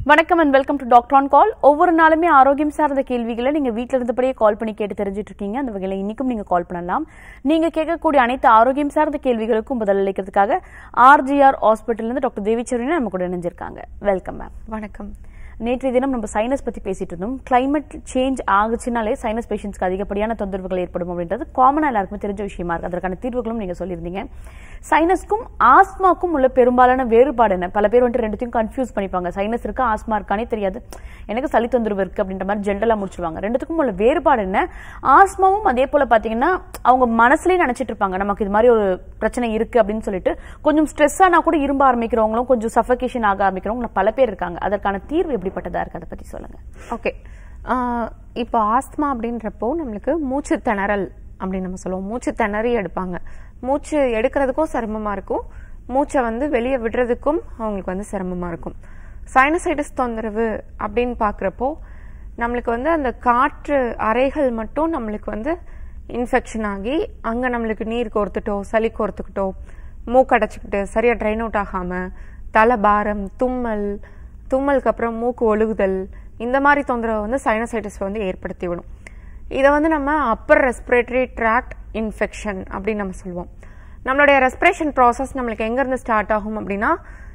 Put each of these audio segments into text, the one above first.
வணக்கம் and welcome to Doctor on Call. ஒவ்வொரு நாளுமே ஆரோக்கியம் சார்ந்த கேள்விகளை நீங்க வீட்ல இருந்தபடியே கால் பண்ணி கேட்டு தெரிஞ்சிட்டு இருக்கீங்க. அந்த வகையில இன்னைக்கும் நீங்க கால் பண்ணலாம். நீங்க கேட்கக்கூடிய அனைத்து ஆரோக்கியம் சார்ந்த கேள்விகளுக்கும் பதில் அளிக்கிறதுக்காக RJR Hospital இருந்து டாக்டர் தேவி சரண்யா நம்ம கூட இணைஞ்சிருக்காங்க. Welcome ma'am. வணக்கம். நேற்றைய தினம் நம்ம சைனஸ் பத்தி பேசிட்டு இருந்தோம். கிளைமேட் சேஞ்ச் ஆகுச்சுனாலே சைனஸ் பேஷண்ட்ஸ்க்கு அதிகப்படியான தொந்தரவுகள் ஏற்படும் அப்படின்றது காமனா எல்லாருக்குமே தெரிஞ்ச விஷயமா இருக்கு. அதற்கான தீர்வுகளும் நீங்க சொல்லியிருந்தீங்க. சைனஸ்க்கும் ஆஸ்மாக்கும் உள்ள பெரும்பாலான வேறுபாடு என்ன? பல பேர் வந்துட்டு ரெண்டுத்தையும் கன்ஃபியூஸ் பண்ணிப்பாங்க. சைனஸ் இருக்கு, ஆஸ்மா இருக்கானே தெரியாது, எனக்கு சளி தொந்தரவு இருக்கு அப்படின்ற மாதிரி ஜென்ரலா முடிச்சுவாங்க. ரெண்டுத்துக்கும் உள்ள வேறுபாடு என்ன? ஆஸ்மாவும் அதே போல பாத்தீங்கன்னா அவங்க மனசுலயே நினைச்சிட்டு இருப்பாங்க நமக்கு இது மாதிரி ஒரு பிரச்சனை இருக்கு அப்படின்னு சொல்லிட்டு. கொஞ்சம் ஸ்ட்ரெஸ் ஆனா கூட இரும்ப ஆரம்பிக்கிறவங்களும் கொஞ்சம் சஃபகேஷன் ஆக ஆரம்பிக்கிறவங்க பல பேர் இருக்காங்க. அதற்கான தீர்வு எப்படிப்பட்டதா இருக்கு, அதை பத்தி சொல்லுங்க. ஓகே, இப்போ ஆஸ்துமா அப்படின்றப்போ நம்மளுக்கு மூச்சு திணறல் அப்படின்னு நம்ம சொல்லுவோம். மூச்சு திணறி எடுப்பாங்க. மூச்சு எடுக்கிறதுக்கும் சிரமமா இருக்கும், மூச்சை வெளியே விடுறதுக்கும் அவங்களுக்கு சிரமமா இருக்கும். சைனசைட்டிஸ் தொந்தரவு அப்படின்னு பாக்குறப்போ நம்மளுக்கு அந்த காற்று அறைகள் மட்டும் நம்மளுக்கு இன்ஃபெக்ஷன் ஆகி அங்க நம்மளுக்கு நீர் கோர்த்துட்டோ சளி கோர்த்துக்கிட்டோ மூக்கடைச்சிக்கிட்டு சரியா ட்ரைன் அவுட் ஆகாம தலை பாரம், தும்மலுக்கு அப்புறம் மூக்கு ஒழுகுதல், இந்த மாதிரி தொந்தரவு சைனசைட்டிஸ் ஏற்படுத்தி விடும். இதை நம்ம அப்பர் ரெஸ்பிரேட்டரி ட்ராக்ட் இன்ஃபெக்ஷன் அப்படின்னு நம்ம சொல்லுவோம். நம்மளுடைய ரெஸ்பிரேஷன் ப்ராசஸ் நம்மளுக்கு எங்க இருந்து ஸ்டார்ட் ஆகும் அப்படின்னா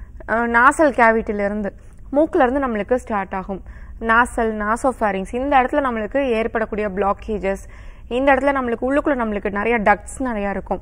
நாசல் கேவிட்டில இருந்து, மூக்குல இருந்து நம்மளுக்கு ஸ்டார்ட் ஆகும். நாசோஃபாரிங்ஸ், இந்த இடத்துல நம்மளுக்கு ஏற்படக்கூடிய பிளாக்கேஜஸ், இந்த இடத்துல நம்மளுக்கு உள்ளுக்குள்ள நம்மளுக்கு நிறைய டக்ட்ஸ் நிறைய இருக்கும்.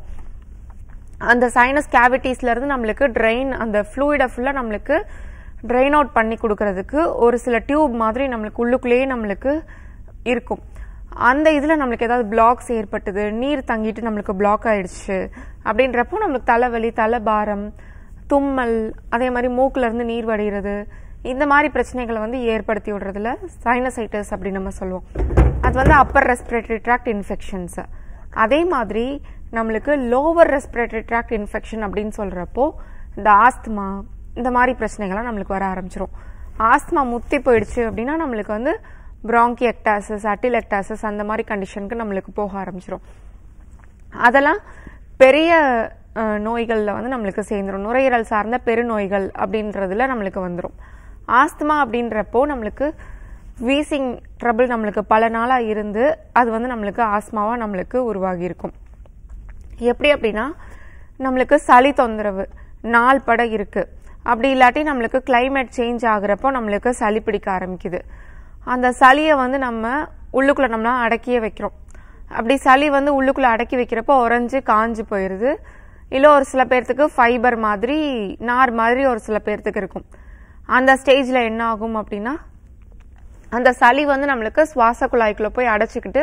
அந்த சைனஸ் கேவிட்டிஸ்ல இருந்து நம்மளுக்கு ட்ரெயின், அந்த ஃப்ளூயிட ஃபுல்லா நம்மளுக்கு ட்ரெயின் அவுட் பண்ணி கொடுக்கறதுக்கு ஒரு சில டியூப் மாதிரி நம்மளுக்கு உள்ளுக்குள்ளேயே நம்மளுக்கு இருக்கும். அந்த இதுல நம்மளுக்கு ஏதாவது பிளாக்ஸ் ஏற்பட்டது, நீர் தங்கிட்டு நம்மளுக்கு பிளாக் ஆயிடுச்சு அப்படின்றப்போ நம்மளுக்கு தலைவலி, தலைபாரம், தும்மல், அதே மாதிரி மூக்குல இருந்து நீர் வடிகிறது, இந்த மாதிரி பிரச்சனைகளை ஏற்படுத்தி விடுறதுல சைனசைட்டிஸ் அப்படின்னு நம்ம சொல்லுவோம். அது அப்பர் ரெஸ்பிரேட்டரி ட்ராக்ட் இன்ஃபெக்ஷன்ஸ். அதே மாதிரி நம்மளுக்கு லோவர் ரெஸ்பிரேட்டரி ட்ராக்ட் இன்ஃபெக்ஷன் அப்படின்னு சொல்றப்போ இந்த ஆஸ்துமா, இந்த மாதிரி பிரச்சனைகள்லாம் நம்மளுக்கு வர ஆரம்பிச்சிடும். ஆஸ்துமா முத்தி போயிடுச்சு அப்படின்னா நம்மளுக்கு பிராங்கியக்டாசிஸ், அட்டிலெக்டாசிஸ், அந்த மாதிரி கண்டிஷனுக்கு நம்மளுக்கு போக ஆரம்பிச்சிடும். அதெல்லாம் பெரிய நோய்கள்ல நம்மளுக்கு சேர்ந்துடும். நுரையீரல் சார்ந்த பெருநோய்கள் அப்படின்றதுல நம்மளுக்கு வந்துடும். ஆஸ்துமா அப்படின்றப்போ நம்மளுக்கு வீசிங் ட்ரபிள் நம்மளுக்கு பல நாளா இருந்து அது நம்மளுக்கு ஆஸ்மாவா நம்மளுக்கு உருவாகி இருக்கும். எப்படி அப்படின்னா நம்மளுக்கு சளி தொந்தரவு நாள் பட இருக்கு, அப்படி இல்லாட்டி நம்மளுக்கு கிளைமேட் சேஞ்ச் ஆகுறப்போ நம்மளுக்கு சளி பிடிக்க ஆரம்பிக்குது. அந்த சளியை நம்ம உள்ளுக்குள்ள நம்மளாம் அடக்கியே வைக்கிறோம். அப்படி சளி உள்ளுக்குள்ள அடக்கி வைக்கிறப்போ உறைஞ்சு காஞ்சு போயிருது. இல்ல ஒரு சில பேர்த்துக்கு ஃபைபர் மாதிரி, நார் மாதிரி ஒரு சில பேர்த்துக்கு இருக்கும். அந்த ஸ்டேஜ்ல என்ன ஆகும் அப்படின்னா அந்த சளி நம்மளுக்கு சுவாச குழாய்க்குள்ள போய் அடைச்சிக்கிட்டு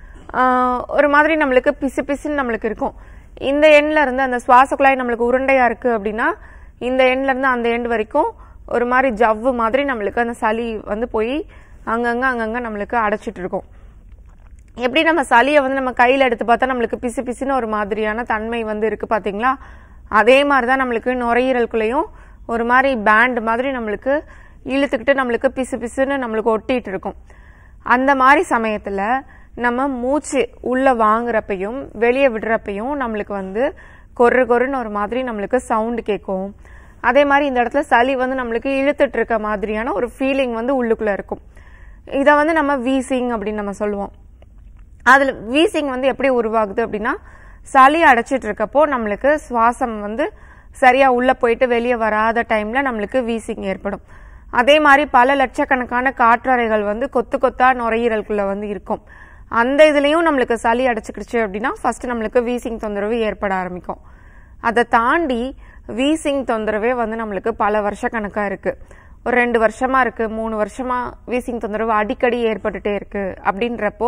ஒரு மாதிரி நம்மளுக்கு பிசு பிசுன்னு நம்மளுக்கு இருக்கும். இந்த எண்ட்ல இருந்து அந்த சுவாச குழாய் நம்மளுக்கு உருண்டையா இருக்கு அப்படின்னா இந்த எண்ட்ல இருந்து அந்த எண்ட் வரைக்கும் ஒரு மாதிரி ஜவ்வு மாதிரி நம்மளுக்கு அந்த சளி போய் அங்கங்க நம்மளுக்கு அடைச்சிட்டு இருக்கும். எப்படி நம்ம சளியை நம்ம கையில எடுத்து பார்த்தா நம்மளுக்கு பிசு பிசுன்னு ஒரு மாதிரியான தன்மை இருக்கு பாத்தீங்களா? அதே மாதிரிதான் நம்மளுக்கு நுரையீரலுக்குள்ளேயும் ஒரு மாதிரி பேண்ட் மாதிரி நம்மளுக்கு இழுத்துக்கிட்டு நம்மளுக்கு பிசு பிசுன்னு நம்மளுக்கு ஒட்டிட்டு இருக்கும். அந்த மாதிரி சமயத்துல நம்ம மூச்சு உள்ள வாங்குறப்பையும் வெளியே விடுறப்பையும் நம்மளுக்கு கொரு கொருன்னு ஒரு மாதிரி நம்மளுக்கு சவுண்ட் கேட்கும். அதே மாதிரி இந்த இடத்துல சளி நம்மளுக்கு இழுத்துட்டு இருக்க மாதிரியான ஒரு ஃபீலிங் உள்ளுக்குள்ள இருக்கும். இத நம்ம வீசிங் அப்படின்னு நம்ம சொல்லுவோம். அதுல வீசிங் எப்படி உருவாகுது அப்படின்னா சளி அடைச்சிட்டு இருக்கப்போ நம்மளுக்கு சுவாசம் சரியா உள்ள போயிட்டு வெளியே வராத டைம்ல நம்மளுக்கு வீசிங் ஏற்படும். அதே மாதிரி பல லட்சக்கணக்கான காற்றறைகள் கொத்து கொத்தா நுரையீரலுக்குள்ள இருக்கும். அந்த இதுலயும் நம்மளுக்கு சளி அடைச்சுக்கிடுச்சு அப்படின்னா ஃபர்ஸ்ட் நம்மளுக்கு வீசிங் தொந்தரவு ஏற்பட ஆரம்பிக்கும். அதை தாண்டி வீசிங் தொந்தரவே நம்மளுக்கு பல வருஷ கணக்கா இருக்கு. ஒரு 2 வருஷமா இருக்கு, 3 வருஷமா வீசிங் தொந்தரவு அடிக்கடி ஏற்பட்டுட்டே இருக்கு அப்படின்றப்போ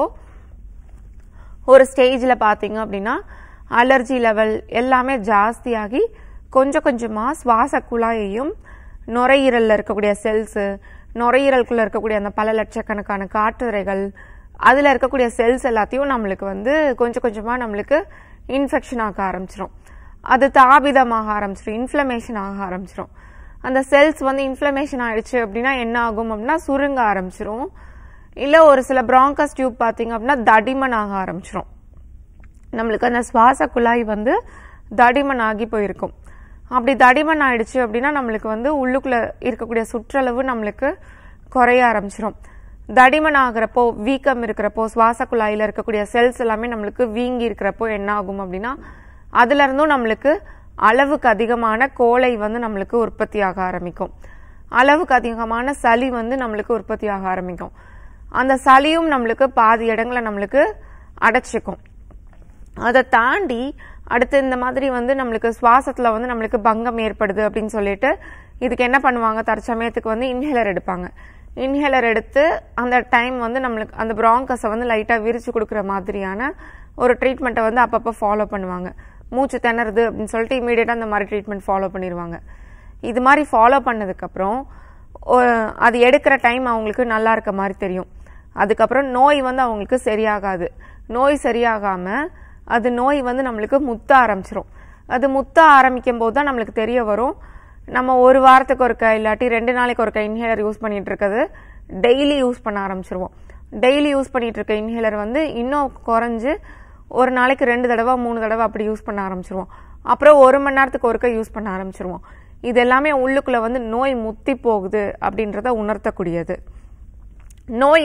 ஒரு ஸ்டேஜ்ல பாத்தீங்க அப்படின்னா அலர்ஜி லெவல் எல்லாமே ஜாஸ்தியாகி கொஞ்சம் கொஞ்சமா சுவாச குழாயையும் நுரையீரல்ல இருக்கக்கூடிய செல்ஸ், நுரையீரலுக்குள்ள இருக்கக்கூடிய அந்த பல லட்சக்கணக்கான காற்றுறைகள், அதுல இருக்கக்கூடிய செல்ஸ் எல்லாத்தையும் நம்மளுக்கு கொஞ்சம் கொஞ்சமா நம்மளுக்கு இன்ஃபெக்ஷன் ஆக ஆரம்பிச்சிடும். அது தாபிதமாக ஆரம்பிச்சிடும், இன்ஃபிளமேஷன் ஆக ஆரம்பிச்சிடும். அந்த செல்ஸ் இன்ஃபிளமேஷன் ஆயிடுச்சு அப்படின்னா என்ன ஆகும் அப்படின்னா சுருங்க ஆரம்பிச்சிடும். இல்ல ஒரு சில பிராங்கஸ் டியூப் பாத்தீங்க அப்படின்னா தடிமன் ஆக ஆரம்பிச்சிடும். நம்மளுக்கு அந்த சுவாச குழாய் தடிமன் ஆகி போயிருக்கும். அப்படி தடிமன் ஆயிடுச்சு அப்படின்னா நம்மளுக்கு வந்து உள்ளுக்குள்ள இருக்கக்கூடிய சுற்றளவு நம்மளுக்கு குறைய ஆரம்பிச்சிடும். தடிமன் ஆகிறப்போ, வீக்கம் இருக்கிறப்போ, சுவாச குழாயில இருக்கக்கூடிய செல்ஸ் எல்லாமே நம்மளுக்கு வீங்கி இருக்கிறப்போ என்ன ஆகும் அப்படின்னா அதுல இருந்தும் நம்மளுக்கு அளவுக்கு அதிகமான கோழை வந்து நம்மளுக்கு உற்பத்தி ஆக ஆரம்பிக்கும். அளவுக்கு அதிகமான சளி வந்து நம்மளுக்கு உற்பத்தி ஆக ஆரம்பிக்கும். அந்த சளியும் நம்மளுக்கு பாதி இடங்களை நம்மளுக்கு அடைச்சிக்கும். அதை தாண்டி அடுத்து இந்த மாதிரி வந்து நம்மளுக்கு சுவாசத்துல வந்து நம்மளுக்கு பங்கம் ஏற்படுது அப்படின்னு சொல்லிட்டு இதுக்கு என்ன பண்ணுவாங்க, தற்சமயத்துக்கு வந்து இன்ஹேலர் எடுப்பாங்க. இன்ஹேலர் எடுத்து அந்த டைம் வந்து நம்மளுக்கு அந்த பிராங்கஸை வந்து லைட்டா விரிச்சு கொடுக்குற மாதிரியான ஒரு ட்ரீட்மெண்ட்டை வந்து அப்பப்போ ஃபாலோ பண்ணுவாங்க. மூச்சு திணறுது அப்படின்னு சொல்லிட்டு இமீடியட்டா அந்த மாதிரி ட்ரீட்மெண்ட் ஃபாலோ பண்ணிடுவாங்க. இது மாதிரி ஃபாலோ பண்ணதுக்கு அப்புறம் அது எடுக்கிற டைம் அவங்களுக்கு நல்லா இருக்க மாதிரி தெரியும். அதுக்கப்புறம் நோய் வந்து அவங்களுக்கு சரியாகாது. நோய் சரியாகாம அது நோய் வந்து நம்மளுக்கு முத்த ஆரம்பிச்சிடும். அது முத்த ஆரம்பிக்கும் போது தான் நம்மளுக்கு தெரிய வரும், நம்ம ஒரு வாரத்துக்கு ஒருக்க இல்லாட்டி 2 நாளைக்கு ஒருக்க இன்ஹேலர் யூஸ் பண்ணிட்டு இருக்கிறது டெய்லி யூஸ் பண்ண ஆரம்பிச்சிருவோம். டெய்லி யூஸ் பண்ணிட்டு இருக்க இன்ஹேலர் வந்து இன்னும் குறைஞ்சு ஒரு நாளைக்கு 2 தடவை 3 தடவை அப்படி யூஸ் பண்ண ஆரம்பிச்சிருவோம். அப்புறம் 1 மணி நேரத்துக்கு ஒருக்க யூஸ் பண்ண ஆரம்பிச்சிருவோம். இது எல்லாமே உள்ளுக்குள்ள வந்து நோய் முத்தி போகுது அப்படின்றத உணர்த்தக்கூடியது. நோய்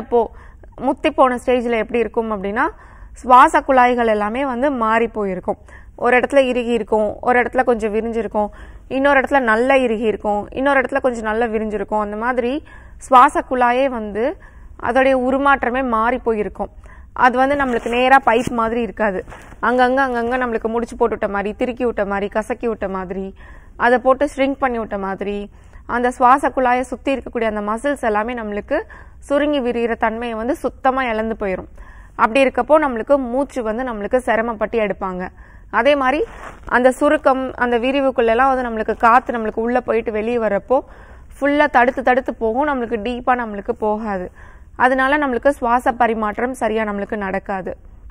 முத்தி போன ஸ்டேஜ்ல எப்படி இருக்கும் அப்படின்னா சுவாச குழாய்கள் எல்லாமே வந்து மாறி போயிருக்கும். ஒரு இடத்துல இறுகி இருக்கும், ஒரு இடத்துல கொஞ்சம் விரிஞ்சிருக்கும், இன்னொரு இடத்துல நல்லா இறுகி இருக்கும், இன்னொரு இடத்துல கொஞ்சம் நல்லா விரிஞ்சிருக்கும். அந்த மாதிரி சுவாச குழாயே வந்து அதோடைய உருமாற்றமே மாறி போயிருக்கும். அது வந்து நம்மளுக்கு நேரா பைப் மாதிரி இருக்காது. அங்கங்க நம்மளுக்கு முடிச்சு போட்டு விட்ட மாதிரி, திருக்கி விட்ட மாதிரி, கசக்கி விட்ட மாதிரி, அதை போட்டு ஷ்ரிங்க் பண்ணி விட்ட மாதிரி, அந்த சுவாச குழாயை சுத்தி இருக்கக்கூடிய அந்த மசில்ஸ் எல்லாமே நம்மளுக்கு சுருங்கி விரிகிற தன்மையை வந்து சுத்தமா இழந்து போயிடும். அப்படி இருக்கப்போ நம்மளுக்கு மூச்சு வந்து நம்மளுக்கு சிரமப்பட்டு எடுப்பாங்க. அதே மாதிரி அந்த சுருக்கம் அந்த விரிவுக்குள்ளெல்லாம் வந்து நம்மளுக்கு காத்து நம்மளுக்கு உள்ள போயிட்டு வெளியே வரப்போ ஃபுல்லா தடுத்து போகும், நம்மளுக்கு டீப்பா நம்மளுக்கு போகாது. அதனால நம்மளுக்கு சுவாச பரிமாற்றம் சரியா நம்மளுக்கு நடக்காது.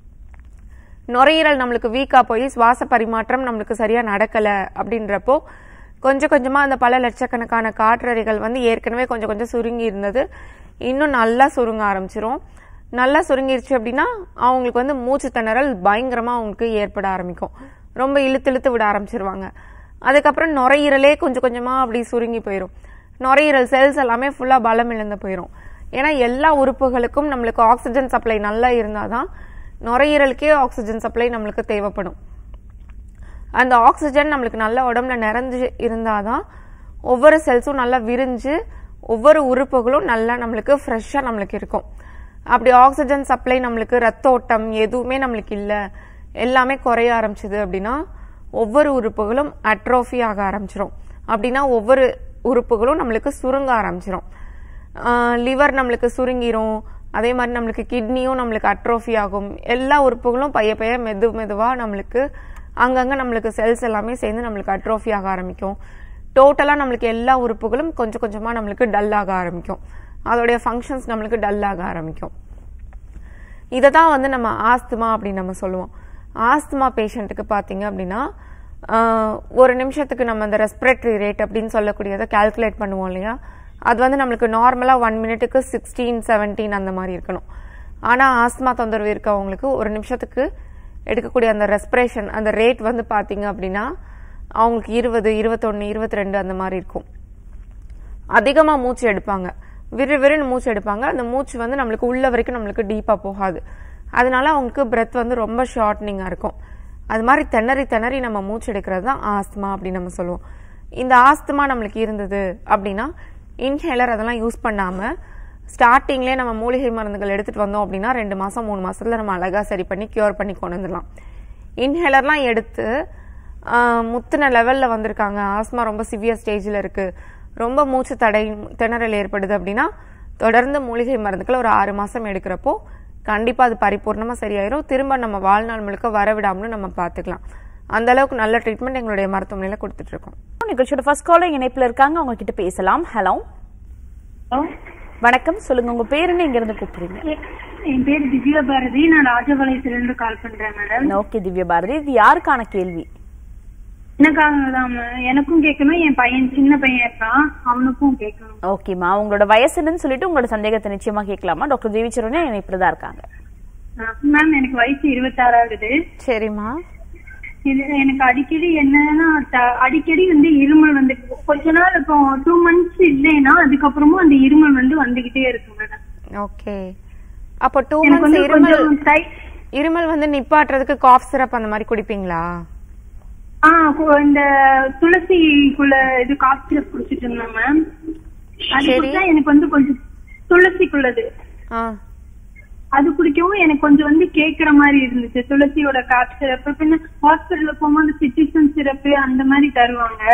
நுரையீரல் நம்மளுக்கு வீக்கா போய் சுவாச பரிமாற்றம் நம்மளுக்கு சரியா நடக்கல அப்படின்றப்போ கொஞ்சம் கொஞ்சமா அந்த பல லட்சக்கணக்கான காற்றறைகள் வந்து ஏற்கனவே கொஞ்சம் சுருங்கி இருந்தது இன்னும் நல்லா சுருங்க ஆரம்பிச்சிரும். நல்லா சுருங்கிருச்சு அப்படின்னா அவங்களுக்கு வந்து மூச்சு திணறல் பயங்கரமா அவங்களுக்கு ஏற்பட ஆரம்பிக்கும். ரொம்ப இழுத்து விட ஆரம்பிச்சிருவாங்க. அதுக்கப்புறம் நுரையீரலே கொஞ்சம் கொஞ்சமா அப்படி சுருங்கி போயிடும். நுரையீரல் செல்ஸ் எல்லாமே ஃபுல்லா பலம் இழந்து போயிடும். ஏன்னா எல்லா உறுப்புகளுக்கும் நம்மளுக்கு ஆக்சிஜன் சப்ளை நல்லா இருந்தாதான் நுரையீரலுக்கே ஆக்சிஜன் சப்ளை நம்மளுக்கு தேவைப்படும். அந்த ஆக்சிஜன் நம்மளுக்கு நல்ல உடம்புல நிறைஞ்சு இருந்தாதான் ஒவ்வொரு செல்ஸும் நல்லா விரிஞ்சு ஒவ்வொரு உறுப்புகளும் நல்லா நம்மளுக்கு ஃப்ரெஷ்ஷா நம்மளுக்கு இருக்கும். அப்படி ஆக்சிஜன் சப்ளை நம்மளுக்கு ரத்த ஓட்டம் எதுவுமே நம்மளுக்கு இல்ல, எல்லாமே குறைய ஆரம்பிச்சது அப்படின்னா ஒவ்வொரு உறுப்புகளும் அட்ரோஃபி ஆக ஆரம்பிச்சிடும். அப்படின்னா ஒவ்வொரு உறுப்புகளும் நம்மளுக்கு சுருங்க ஆரம்பிச்சிடும். லிவர் நம்மளுக்கு சுருங்கிரும், அதே மாதிரி நம்மளுக்கு கிட்னியும் நம்மளுக்கு அட்ரோஃபி ஆகும். எல்லா உறுப்புகளும் பைய மெதுவா நம்மளுக்கு அங்கங்க நம்மளுக்கு செல்ஸ் எல்லாமே சேர்ந்து நம்மளுக்கு அட்ரோஃபி ஆக ஆரம்பிக்கும். டோட்டலா நம்மளுக்கு எல்லா உறுப்புகளும் கொஞ்சம் கொஞ்சமா நம்மளுக்கு டல் ஆக ஆரம்பிக்கும். அதோடைய ஃபங்க்ஷன்ஸ் நம்மளுக்கு டல் ஆக ஆரம்பிக்கும். இததான் வந்து நம்ம ஆஸ்துமா அப்படின்னு நம்ம சொல்லுவோம். ஆஸ்துமா பேஷண்ட்டுக்கு பாத்தீங்க அப்படின்னா ஒரு நிமிஷத்துக்கு நம்ம அந்த ரெஸ்பிரேட்டரி ரேட் அப்படின்னு சொல்லக்கூடியதை கால்குலேட் பண்ணுவோம் இல்லையா, அது வந்து நம்மளுக்கு நார்மலா 1 மினிட்டுக்கு 16-17 அந்த மாதிரி இருக்கணும். ஆனா ஆஸ்துமா தொந்தரவு இருக்கவங்களுக்கு ஒரு நிமிஷத்துக்கு எடுக்கக்கூடிய அந்த ரெஸ்பிரேஷன் அந்த ரேட் வந்து பாத்தீங்க அப்படின்னா அவங்களுக்கு 20, 21, 22 அந்த மாதிரி இருக்கும். அதிகமா மூச்சு எடுப்பாங்க, விறுவிறுன்னு மூச்சு எடுப்பாங்க. அந்த மூச்சு வந்து நம்மளுக்கு உள்ள வரைக்கும் நம்மளுக்கு டீப்பா போகாது. அதனால அவங்களுக்கு பிரெத் வந்து ரொம்ப ஷார்ட்னிங்கா இருக்கும். அது மாதிரி திணறி நம்ம மூச்சு எடுக்கிறது தான் ஆஸ்துமா அப்படின்னு நம்ம சொல்லுவோம். இந்த ஆஸ்துமா நம்மளுக்கு இருந்தது அப்படின்னா இன்ஹேலர் அதெல்லாம் யூஸ் பண்ணாம ஸ்டார்டிங்லேயே நம்ம மூலிகை மருந்துகள் எடுத்துட்டு வந்தோம் அப்படின்னா 2 மாசம் 3 மாசத்துல நம்ம அழகா சரி பண்ணி கியூர் பண்ணி கொண்டு வந்துடலாம். இன்ஹேலர்லாம் எடுத்து முத்தின லெவல்ல வந்திருக்காங்க, ஆஸ்மா ரொம்ப சிவியர் ஸ்டேஜ்ல இருக்கு, ரொம்ப மூச்சு திணறல் ஏற்படுது அப்படின்னா தொடர்ந்து மூலிகை மருந்துகள் ஒரு 6 மாசம் எடுக்கிறப்போ கண்டிப்பா அது பரிபூர்ணமா சரியாயிரும். திரும்ப நம்ம வாழ்நாள் முழுக்க வரவிடாமலும் நம்ம பாத்துக்கலாம். அந்த அளவுக்கு நல்ல ட்ரீட்மெண்ட் எங்களுடைய மருத்துவமனையில கொடுத்துட்டு இருக்கோம். நிகழ்ச்சியோட ஃபர்ஸ்ட் காலர் இணைப்புல இருக்காங்க, அவங்க கிட்ட பேசலாம். ஹலோ வணக்கம், சொல்லுங்க உங்க பேரு என்ன, இங்க இருந்து கூப்பிடுறீங்க? என் பேரு திவ்யா பாரதி, நான் ராஜபாளையத்துல இருந்து கால் பண்றேன் மேடம். ஓகே திவ்யா பாரதி, இது யாருக்கான கேள்வி? எனக்காகதான், எனக்கும் கேட்கணும், என் பையன் சின்ன பையன் இருக்கான் அவனுக்கும் கேட்கணும். ஓகேமா, உங்களோட வயசு என்னன்னு சொல்லிட்டு உங்களோட சந்தேகத்தை நிச்சயமா கேட்கலாமா? டாக்டர் தேவி சரண்யா இணைப்புல தான் இருக்காங்க. மேம் எனக்கு வயசு 26 ஆகுது. சரிம்மா. இது எனக்கு அடிக்கடி என்னன்னா அடிக்கடி இருமல் வந்து கொஞ்ச நாள் இப்போ 2 months இல்லைன்னா அதுக்கப்புறமும் அந்த இருமல் வந்துகிட்டே இருக்கு மேடம். ஓகே, அப்போ 2 months இருமல் நிப்பாட்டுறதுக்கு காஃப் சிரப் அந்த மாதிரி குடிப்பீங்களா? இந்த துளசிக்குள்ள இது காஃப் சிரப் குடிச்சிட்டு இருந்தேன் மேம். அதுக்கு எனக்கு கொஞ்சம் துளசிக்குள்ளது அது குடிக்கவும் எனக்கு கொஞ்சம் கேக்குற மாதிரி இருந்துச்சு. துளசியோட காஃப் சிரப் பின்ன ஹாஸ்பிட்டல்ல போகும்போது சிட்டிசன் சிரப் அந்த மாதிரி தருவாங்க.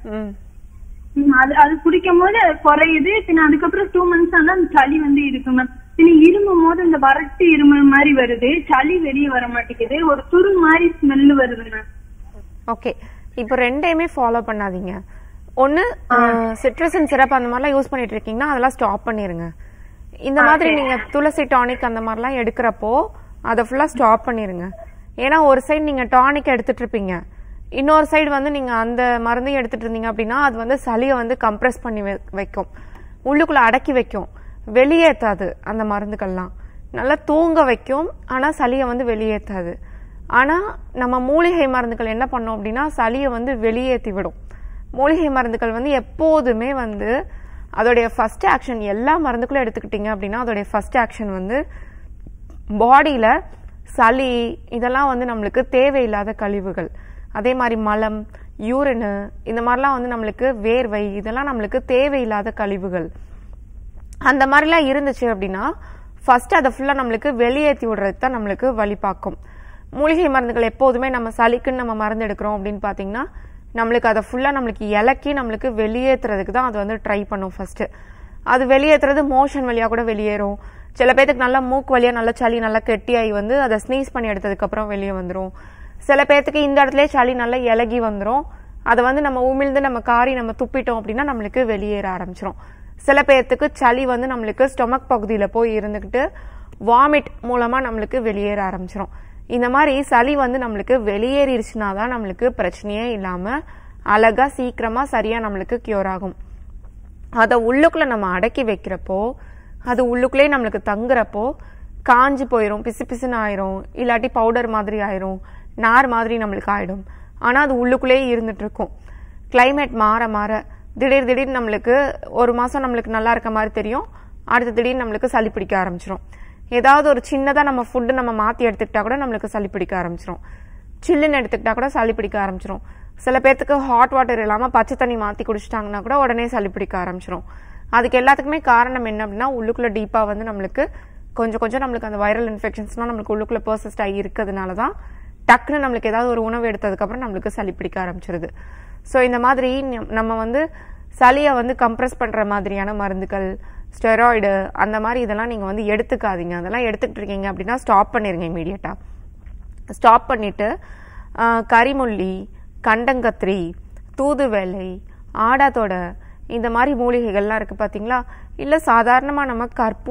அது குடிக்கும் போது குறையுது. பின்ன அதுக்கப்புறம் 2 months ஆனா அந்த சளி இருக்கு மேம். பின்ன இருமும் போது இந்த வறட்டு இருமல் மாதிரி வருது, சளி வெளியே வர மாட்டேங்குது, ஒரு துரு மாதிரி ஸ்மெல் வருது மேம். ஓகே, இப்போ ரெண்டையுமே ஃபாலோ பண்ணாதீங்க. ஒன்னு சிட்ரசன் சிரப் அந்த மாதிரிலாம் யூஸ் பண்ணிட்டு இருக்கீங்கன்னா அதெல்லாம் ஸ்டாப் பண்ணிருங்க. இந்த மாதிரி நீங்க துளசி டானிக் அந்த மாதிரிலாம் எடுக்கிறப்போ அதை ஃபுல்லா ஸ்டாப் பண்ணிருங்க. ஏன்னா ஒரு சைடு நீங்க டானிக் எடுத்துட்டு இருப்பீங்க, இன்னொரு சைடு நீங்க அந்த மருந்தையும் எடுத்துட்டு இருந்தீங்க அப்படின்னா அது சளியை கம்ப்ரெஸ் பண்ணி வைக்கும், உள்ளுக்குள்ள அடக்கி வைக்கும், வெளியேற்றாது. அந்த மருந்துகள்லாம் நல்லா தூங்க வைக்கும், ஆனா சளியை வெளியேற்றாது. ஆனா நம்ம மூலிகை மருந்துகள் என்ன பண்ணோம் அப்படின்னா சளியை வெளியேற்றி விடும். மூலிகை மருந்துகள் எப்போதுமே அதோடைய ஃபர்ஸ்ட் ஆக்ஷன் எல்லா மருந்துக்குள்ள எடுத்துக்கிட்டீங்க அப்படின்னா அதோடைய ஃபர்ஸ்ட் ஆக்ஷன் பாடியில சளி இதெல்லாம் நம்மளுக்கு தேவையில்லாத கழிவுகள், அதே மாதிரி மலம், யூரின் இந்த மாதிரிலாம் நம்மளுக்கு வேர்வை இதெல்லாம் நம்மளுக்கு தேவையில்லாத கழிவுகள். அந்த மாதிரிலாம் இருந்துச்சு அப்படின்னா ஃபர்ஸ்ட் அதை ஃபுல்லா நம்மளுக்கு வெளியேற்றி விடுறதுக்கு தான் நம்மளுக்கு வழி பார்க்கும். மூலிகை மருந்துகள் எப்போதுமே நம்ம சளிக்குன்னு நம்ம மருந்து எடுக்கிறோம் அப்படின்னு பாத்தீங்கன்னா நம்மளுக்கு அதை ஃபுல்லா நம்மளுக்கு இலக்கி நம்மளுக்கு வெளியேற்றுறதுக்கு தான் அது ட்ரை பண்ணும். ஃபர்ஸ்ட் அது வெளியேற்றுறது மோஷன் வழியா கூட வெளியேறும். சில பேருக்கு நல்லா மூக்கு வழியா நல்லா சளி நல்லா கெட்டியாகி அதை ஸ்னீஸ் பண்ணி எடுத்ததுக்கு அப்புறம் வெளியே வந்துடும். சில பேர்த்துக்கு இந்த இடத்துல சளி நல்லா இலகி வந்துடும். அதை நம்ம உமிழ்ந்து நம்ம காரி நம்ம துப்பிட்டோம் அப்படின்னா நம்மளுக்கு வெளியேற ஆரம்பிச்சிடும். சில பேர்த்துக்கு சளி நம்மளுக்கு ஸ்டொமக் பகுதியில போய் இருந்துகிட்டு வாமிட் மூலமா நம்மளுக்கு வெளியேற ஆரம்பிச்சிடும். இந்த மாதிரி சளி நம்மளுக்கு வெளியேறிடுச்சுன்னா தான் நம்மளுக்கு பிரச்சனையே இல்லாம அழகா சீக்கிரமா சரியா நம்மளுக்கு கியூர் ஆகும். அதை உள்ளுக்குள்ள நம்ம அடக்கி வைக்கிறப்போ அது உள்ளுக்குள்ளே நம்மளுக்கு தங்குறப்போ காஞ்சி போயிரும், பிசு பிசுன்னு ஆயிரும், இல்லாட்டி பவுடர் மாதிரி ஆயிரும், நார் மாதிரி நம்மளுக்கு ஆயிடும். ஆனா அது உள்ளுக்குள்ளேயே இருந்துட்டு இருக்கும். கிளைமேட் மாற மாற திடீர்னு நம்மளுக்கு ஒரு மாசம் நம்மளுக்கு நல்லா இருக்க மாதிரி தெரியும், அடுத்த திடீர்னு நம்மளுக்கு சளி பிடிக்க ஆரம்பிச்சிடும். ஏதாவது ஒரு சின்னதா நம்ம ஃபுட்டு நம்ம மாத்தி எடுத்துக்கிட்டா கூட நம்மளுக்கு சளி பிடிக்க ஆரம்பிச்சிடும். சில்லுன்னு எடுத்துக்கிட்டா கூட சளி பிடிக்க ஆரம்பிச்சிடும். சில பேர்த்துக்கு ஹாட் வாட்டர் இல்லாம பச்சை தண்ணி மாத்தி குடிச்சிட்டாங்கன்னா கூட உடனே சளி பிடிக்க ஆரம்பிச்சிடும். அதுக்கு எல்லாத்துக்குமே காரணம் என்ன அப்படின்னா உள்ளுக்குள்ள டீப்பா நம்மளுக்கு கொஞ்சம் நம்மளுக்கு அந்த வைரல் இன்ஃபெக்ஷன்ஸ்லாம் நம்மளுக்கு உள்ளுக்குள்ள பர்சிஸ்ட் ஆகி இருக்கிறதுனாலதான் டக்குன்னு நம்மளுக்கு ஏதாவது ஒரு உணவு எடுத்ததுக்கு அப்புறம் நம்மளுக்கு சளி பிடிக்க ஆரம்பிச்சிருது. சோ இந்த மாதிரி நம்ம சளியை கம்ப்ரெஸ் பண்ற மாதிரியான மருந்துகள், ஸ்டெராய்டு அந்த மாதிரி இதெல்லாம் நீங்க எடுத்துக்காதீங்க. அதெல்லாம் எடுத்துக்கிட்டு இருக்கீங்க அப்படின்னா ஸ்டாப் பண்ணிருங்க. இமீடியட்டா ஸ்டாப் பண்ணிட்டு கரிமுள்ளி, கண்டங்கத்திரி, தூதுவேலை, ஆடாத்தோட இந்த மாதிரி மூலிகைகள்லாம் இருக்கு பாத்தீங்களா? இல்ல சாதாரணமா நம்ம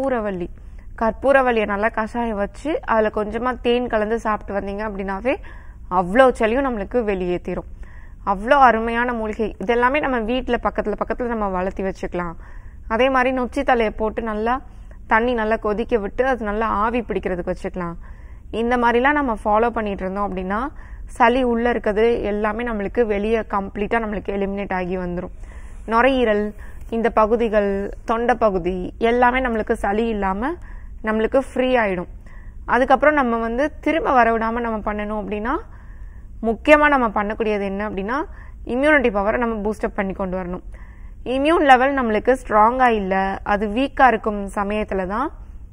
கற்பூரவல்லியை நல்லா கஷாயம் வச்சு அதுல கொஞ்சமா தேன் கலந்து சாப்பிட்டு வந்தீங்க அப்படின்னாவே அவ்வளோ சளியும் நம்மளுக்கு வெளியேற்றிடும். அவ்வளோ அருமையான மூலிகை. இதெல்லாமே நம்ம வீட்டுல பக்கத்துல நம்ம வளர்த்தி வச்சுக்கலாம். அதே மாதிரி நொச்சி தலையை போட்டு நல்லா தண்ணி நல்லா கொதிக்க விட்டு அது நல்லா ஆவி பிடிக்கிறதுக்கு வச்சுக்கலாம். இந்த மாதிரிலாம் நம்ம ஃபாலோ பண்ணிட்டு இருந்தோம் அப்படின்னா சளி உள்ள இருக்கிறது எல்லாமே நம்மளுக்கு வெளியே கம்ப்ளீட்டா நம்மளுக்கு எலிமினேட் ஆகி வந்துடும். நுரையீரல், இந்த பகுதிகள், தொண்டை பகுதி எல்லாமே நம்மளுக்கு சளி இல்லாம நம்மளுக்கு ஃப்ரீ ஆயிடும். அதுக்கப்புறம் நம்ம திரும்ப வரவிடாம நம்ம பண்ணணும் அப்படின்னா முக்கியமா நம்ம பண்ணக்கூடியது என்ன அப்படின்னா இம்யூனிட்டி பவரை நம்ம பூஸ்டப் பண்ணி கொண்டு வரணும். இம்யூன் லெவல் நம்மளுக்கு ஸ்ட்ராங்கா இல்ல, அது வீக்கா இருக்கும் சமயத்துலதான்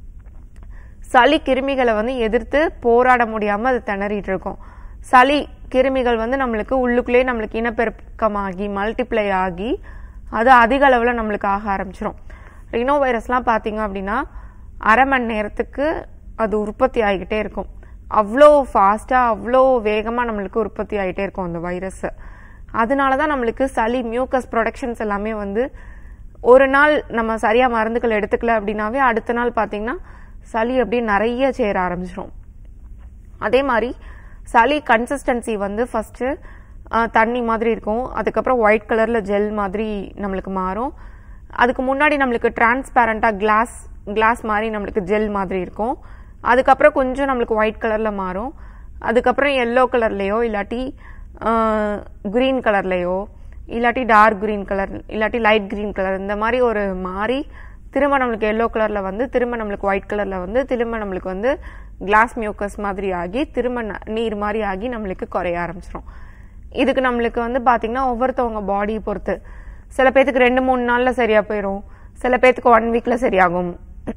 சளி கிருமிகளை எதிர்த்து போராட முடியாம அது திணறிட்டு இருக்கும். சளி கிருமிகள் நம்மளுக்கு உள்ளுக்குள்ளே நம்மளுக்கு இனப்பெருக்கமாகி மல்டிப்ளை ஆகி அது அதிக அளவுல நம்மளுக்கு ஆக ஆரம்பிச்சிடும். ரினோ வைரஸ்லாம் பாத்தீங்க அப்படின்னா அரை மணி நேரத்துக்கு அது உற்பத்தி ஆகிக்கிட்டே இருக்கும். அவ்வளோ ஃபாஸ்டா அவ்வளோ வேகமா நம்மளுக்கு உற்பத்தி ஆகிட்டே இருக்கும் அந்த வைரஸ். அதனாலதான் நம்மளுக்கு சளி மியூக்கஸ் ப்ரொடக்ஷன்ஸ் எல்லாமே ஒரு நாள் நம்ம சரியா மருந்துகள் எடுத்துக்கல அப்படின்னாவே அடுத்த நாள் பாத்தீங்கன்னா சளி அப்படியே நிறைய சேர ஆரம்பிச்சிடும். அதே மாதிரி சளி கன்சிஸ்டன்சி ஃபர்ஸ்ட் தண்ணி மாதிரி இருக்கும், அதுக்கப்புறம் ஒயிட் கலர்ல ஜெல் மாதிரி நம்மளுக்கு மாறும். அதுக்கு முன்னாடி நம்மளுக்கு டிரான்ஸ்பேரண்டா கிளாஸ் மாதிரி நம்மளுக்கு ஜெல் மாதிரி இருக்கும். அதுக்கப்புறம் கொஞ்சம் நம்மளுக்கு ஒயிட் கலர்ல மாறும். அதுக்கப்புறம் எல்லோ கலர்லயோ இல்லாட்டி கிரீன் கலர்லயோ இல்லாட்டி டார்க் கிரீன் கலர் இல்லாட்டி லைட் கிரீன் கலர் இந்த மாதிரி ஒரு மாறி திரும்ப நம்மளுக்கு எல்லோ கலர்ல வந்து திரும்ப நம்மளுக்கு ஒயிட் கலர்ல வந்து திரும்ப நம்மளுக்கு வந்து கிளாஸ் மியூக்கஸ் மாதிரி ஆகி திரும்ப நீர் மாதிரி ஆகி நம்மளுக்கு குறைய ஆரம்பிச்சிடும். இதுக்கு நம்மளுக்கு வந்து பாத்தீங்கன்னா ஒவ்வொருத்தவங்க பாடியை பொறுத்து சில பேத்துக்கு 2-3 நாள்ல சரியா போயிடும், சில பேத்துக்கு 1 வீக்ல சரியாகும்,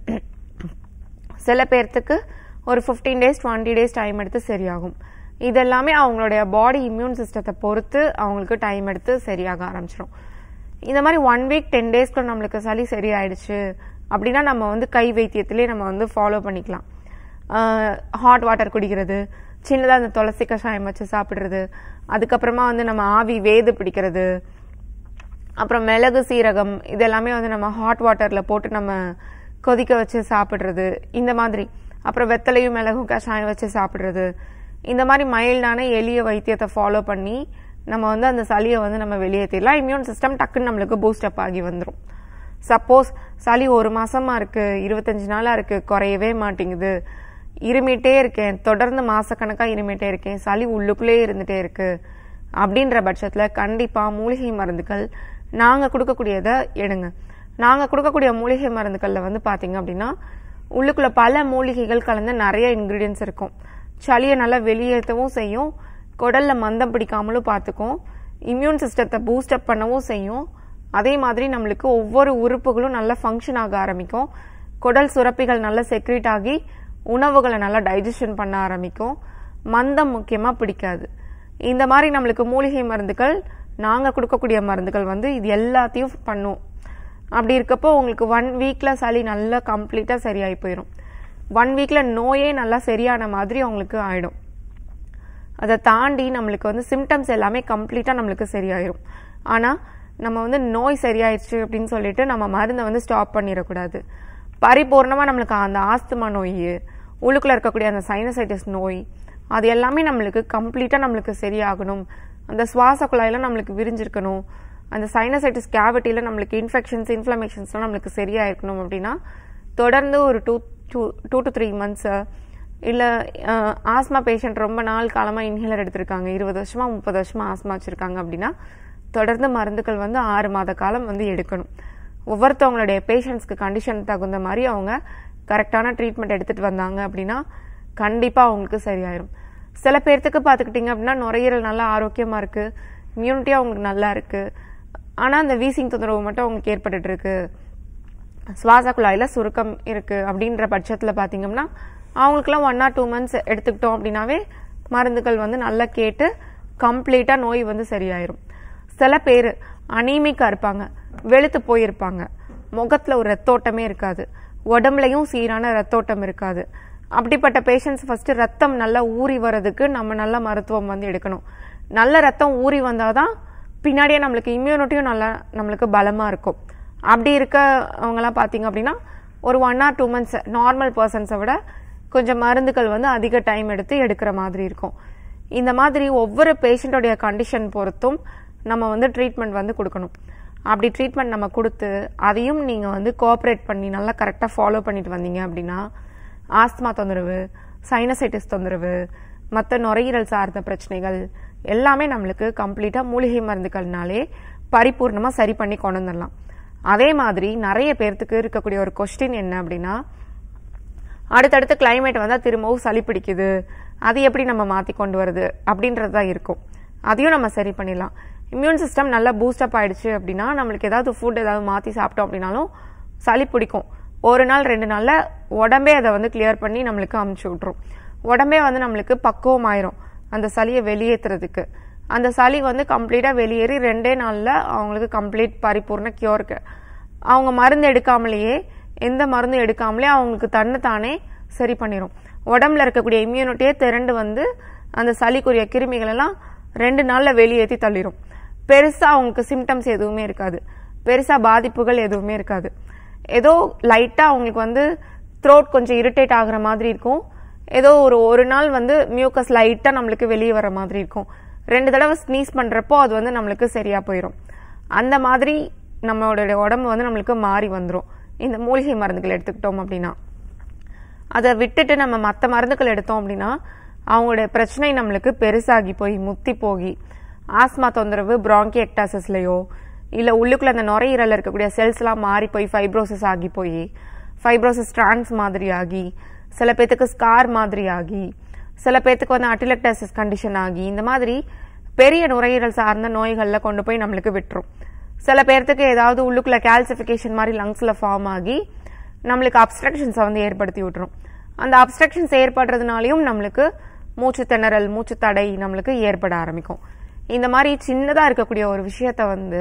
சில பேர்த்துக்கு ஒரு 15 days 20 days டைம் எடுத்து சரியாகும். இதெல்லாமே அவங்களுடைய பாடி இம்யூன் சிஸ்டத்தை பொறுத்து அவங்களுக்கு டைம் எடுத்து சரியாக ஆரம்பிச்சிடும். இந்த மாதிரி 1 week 10 daysக்குள்ள நம்மளுக்கு சளி சரியாயிடுச்சு அப்படின்னா நம்ம வந்து கை வைத்தியத்திலே நம்ம வந்து ஃபாலோ பண்ணிக்கலாம். ஹாட் வாட்டர் குடிக்கிறது, சின்னதாக அந்த துளசி கஷாயம் வச்சு சாப்பிடுறது, அதுக்கப்புறமா வந்து நம்ம ஆவி வேது பிடிக்கிறது, அப்புறம் மிளகு சீரகம் இதெல்லாமே வந்து நம்ம ஹாட் வாட்டர்ல போட்டு நம்ம கொதிக்க வச்சு சாப்பிடுறது இந்த மாதிரி, அப்புறம் வெத்தலையும் மிளகும் கஷாயம் வச்சு சாப்பிடுறது, இந்த மாதிரி மைல்டான எளிய வைத்தியத்தை ஃபாலோ பண்ணி நம்ம வந்து அந்த சளியை வந்து நம்ம வெளியேற்றிடலாம். இம்யூன் சிஸ்டம் டக்குன்னு நம்மளுக்கு பூஸ்டப் ஆகி வந்துடும். சப்போஸ் சளி 1 மாசமா இருக்கு, 25 நாளா இருக்கு, குறையவே மாட்டேங்குது, இருமிட்டே இருக்கேன், தொடர்ந்து மாசக்கணக்கா இருமிட்டே இருக்கேன், சளி உள்ளுக்குள்ளே இருந்துட்டே இருக்கு அப்படின்ற பட்சத்துல கண்டிப்பா மூலிகை மருந்துகள் நாங்க கொடுக்கக்கூடியதை எடுங்க. நாங்க கொடுக்கக்கூடிய மூலிகை மருந்துகள்ல வந்து பாத்தீங்க அப்படின்னா உள்ளுக்குள்ள பல மூலிகைகள் கலந்து நிறைய இன்கிரீடியன்ஸ் இருக்கும். சளியை நல்லா வெளியேற்றவும் செய்யும், குடல்ல மந்தம் பிடிக்காமலும் பார்த்துக்கும், இம்யூன் சிஸ்டத்தை பூஸ்டப் பண்ணவும் செய்யும். அதே மாதிரி நம்மளுக்கு ஒவ்வொரு உறுப்புகளும் நல்லா ஃபங்க்ஷன் ஆக ஆரம்பிக்கும். குடல் சுரப்பிகள் நல்லா செக்ரீட் ஆகி உணவுகளை நல்லா டைஜஷன் பண்ண ஆரம்பிக்கும். மந்தம் முக்கியமா பிடிக்காது. இந்த மாதிரி நம்மளுக்கு மூலிகை மருந்துகள் நாங்க கொடுக்கக்கூடிய மருந்துகள் வந்து இது எல்லாத்தையும் பண்ணும். அப்படி இருக்கப்போ உங்களுக்கு 1 வீக்ல சளி நல்லா கம்ப்ளீட்டா சரியாகி போயிடும். 1 வீக்ல நோயே நல்லா சரியான மாதிரி அவங்களுக்கு ஆயிடும். அதை தாண்டி நம்மளுக்கு வந்து சிம்டம்ஸ் எல்லாமே கம்ப்ளீட்டா நம்மளுக்கு சரியாயிரும். ஆனா நம்ம வந்து நோய் சரியாயிடுச்சு அப்படின்னு சொல்லிட்டு நம்ம மருந்தை வந்து ஸ்டாப் பண்ணிடக்கூடாது. பரிபூர்ணமா நம்மளுக்கு அந்த ஆஸ்துமா நோய், உள்ளுக்குள்ள இருக்கக்கூடிய அந்த சைனசைட்டிஸ் நோய், அது எல்லாமே நம்மளுக்கு கம்ப்ளீட்டா நம்மளுக்கு சரியாகணும். அந்த சுவாச குழாயில நம்மளுக்கு விரிஞ்சிருக்கணும், அந்த சைனசைட்டிஸ் கேவிட்டியில நம்மளுக்கு இன்ஃபெக்ஷன்ஸ் இன்ஃபிளமேஷன்ஸ்லாம் நம்மளுக்கு சரியா இருக்கணும் அப்படின்னா தொடர்ந்து ஒரு 2 to 3 months இல்ல ஆஸ்மா பேஷண்ட் ரொம்ப நாள் காலமா இன்ஹேலர் எடுத்திருக்காங்க, 20 வருஷமா 30 வருஷமா ஆஸ்மா வச்சிருக்காங்க அப்படின்னா தொடர்ந்து மருந்துகள் வந்து 6 மாத காலம் வந்து எடுக்கணும். ஒவ்வொருத்தவங்களுடைய பேஷண்ட்ஸ்க்கு கண்டிஷன் தகுந்த மாதிரி அவங்க கரெக்டான ட்ரீட்மெண்ட் எடுத்துட்டு வந்தாங்க அப்படின்னா கண்டிப்பா அவங்களுக்கு சரியாயிரும். சில பேர்த்துக்கு பாத்துக்கிட்டீங்க அப்படின்னா நுரையீரல் நல்லா ஆரோக்கியமா இருக்கு, இம்யூனிட்டியா அவங்களுக்கு நல்லா இருக்கு, ஆனா அந்த வீசிங் தொந்தரவு மட்டும் அவங்களுக்கு ஏற்பட்டு இருக்கு, சுவாச குழாயில சுருக்கம் இருக்கு அப்படின்ற பட்சத்துல பாத்தீங்கன்னா அவங்களுக்குலாம் 1 or 2 months எடுத்துக்கிட்டோம் அப்படின்னாவே மருந்துகள் வந்து நல்லா கேட்டு கம்ப்ளீட்டா நோய் வந்து சரியாயிரும். சில பேர் அனீமிக்கா இருப்பாங்க, வெளுத்து போயிருப்பாங்க, முகத்துல ஒரு ரத்தோட்டமே இருக்காது, உடம்புலையும் சீரான ரத்தோட்டம் இருக்காது. அப்படிப்பட்ட பேஷண்ட்ஸ் ஃபர்ஸ்ட் ரத்தம் நல்லா ஊறி வர்றதுக்கு நம்ம நல்ல மருத்துவம் வந்து எடுக்கணும். நல்ல ரத்தம் ஊறி வந்தாதான் பின்னாடியே நம்மளுக்கு இம்யூனிட்டியும் நல்லா நம்மளுக்கு பலமா இருக்கும். அப்படி இருக்க அவங்க எல்லாம் பாத்தீங்க அப்படின்னா ஒரு 1 or 2 months நார்மல் பர்சன்ஸை விட கொஞ்சம் மருந்துகள் வந்து அதிக டைம் எடுத்து எடுக்கிற மாதிரி இருக்கும். இந்த மாதிரி ஒவ்வொரு பேஷண்டோடைய கண்டிஷன் பொறுத்தும் நம்ம வந்து ட்ரீட்மெண்ட் வந்து கொடுக்கணும். அப்படி ட்ரீட்மெண்ட் நம்ம கொடுத்து அதையும் நீங்க வந்து கோஆபரேட் பண்ணி நல்லா கரெக்டா ஃபாலோ பண்ணிட்டு வந்தீங்க அப்படின்னா ஆஸ்துமா தொந்தரவு, சைனசைட்டிஸ் தொந்தரவு, மற்ற நுரையீரல் சார்ந்த பிரச்சனைகள் எல்லாமே நம்மளுக்கு கம்ப்ளீட்டா மூலிகை மருந்துகள்னாலே பரிபூர்ணமா சரி பண்ணி கொண்டு வந்துடலாம். அதே மாதிரி நிறைய பேர்த்துக்கு இருக்கக்கூடிய ஒரு கொஸ்டின் என்ன அப்படின்னா அடுத்தடுத்து கிளைமேட் வந்தா திரும்பவும் சளி பிடிக்குது, அது எப்படி நம்ம மாத்தி கொண்டு வருது அப்படின்றதுதான் இருக்கும். அதையும் நம்ம சரி பண்ணிடலாம். இம்யூன் சிஸ்டம் நல்லா பூஸ்டப் ஆயிடுச்சு அப்படின்னா நம்மளுக்கு ஏதாவது ஃபுட் ஏதாவது மாத்தி சாப்பிட்டோம் அப்படின்னாலும் சளி பிடிக்கும். 1 நாள் 2 நாள்ல உடம்பே அதை வந்து கிளியர் பண்ணி நம்மளுக்கு அமுச்சு விட்டுரும். உடம்பே வந்து நம்மளுக்கு பக்குவம் ஆயிரும் அந்த சளியை வெளியேற்றுறதுக்கு. அந்த சளி வந்து கம்ப்ளீட்டா வெளியேறி 2 நாள்ல அவங்களுக்கு கம்ப்ளீட் பரிபூர்ண கியூருக்கு அவங்க மருந்து எடுக்காமலேயே எந்த மருந்தும் எடுக்காமலே அவங்களுக்கு தன்னைத்தானே சரி பண்ணிரும். உடம்புல இருக்கக்கூடிய இம்யூனிட்டியே திரண்டு வந்து அந்த சளிக்குரிய கிருமிகள் எல்லாம் 2 நாள்ல வெளியேற்றி தள்ளிரும். பெருசா அவங்களுக்கு சிம்டம்ஸ் எதுவுமே இருக்காது, பெருசா பாதிப்புகள் எதுவுமே இருக்காது. ஏதோ லைட்டா அவங்களுக்கு வந்து த்ரோட் கொஞ்சம் இரிட்டேட் ஆகுற மாதிரி இருக்கும், ஏதோ ஒரு நாள் வந்து மியூக்கஸ் லைட்டா நம்மளுக்கு வெளியே வர மாதிரி இருக்கும், 2 தடவை ஸ்னீஸ் பண்றப்போ அது வந்து நம்மளுக்கு சரியா போயிடும். அந்த மாதிரி நம்மளோட உடம்பு வந்து நம்மளுக்கு மாறி வந்துடும் இந்த மூலிகை மருந்துகள் எடுத்துக்கிட்டோம் அப்படின்னா. அதை விட்டுட்டு நம்ம மற்ற மருந்துகள் எடுத்தோம் அப்படின்னா அவங்களுடைய பிரச்சனை நம்மளுக்கு பெருசாகி போய் முத்தி போகி ஆஸ்மா தொந்தரவு பிராங்கியெக்டாசிஸ்லயோ இல்ல உள்ளுக்குள்ள அந்த நுரையீரல் இருக்கக்கூடிய செல்ஸ் எல்லாம் மாறி போய் ஃபைப்ரோசிஸ் ஆகி போய் ஃபைப்ரோசிஸ் ஸ்ட்ராண்ட்ஸ் மாதிரி ஆகி சில பேத்துக்கு ஸ்கார் மாதிரி ஆகி சில பேத்துக்கு வந்து அட்டிலெக்டாசிஸ் கண்டிஷன் ஆகி இந்த மாதிரி பெரிய நுரையீரல் சார்ந்த நோய்கள்ல கொண்டு போய் நம்மளுக்கு விட்டுரும். சில பேர்த்துக்கு ஏதாவது உள்ளுக்குள்ள கால்சிபிகேஷன் மாதிரி லங்ஸ்ல ஃபார்ம் ஆகி நம்மளுக்கு அப்ஸ்ட்ரக்ஷன்ஸை வந்து ஏற்படுத்தி விட்டுரும். அந்த அப்ஸ்ட்ரக்ஷன்ஸ் ஏற்படுறதுனாலையும் நம்மளுக்கு மூச்சு திணறல் மூச்சு தடை நம்மளுக்கு ஏற்பட ஆரம்பிக்கும். இந்த மாதிரி சின்னதா இருக்கக்கூடிய ஒரு விஷயத்த வந்து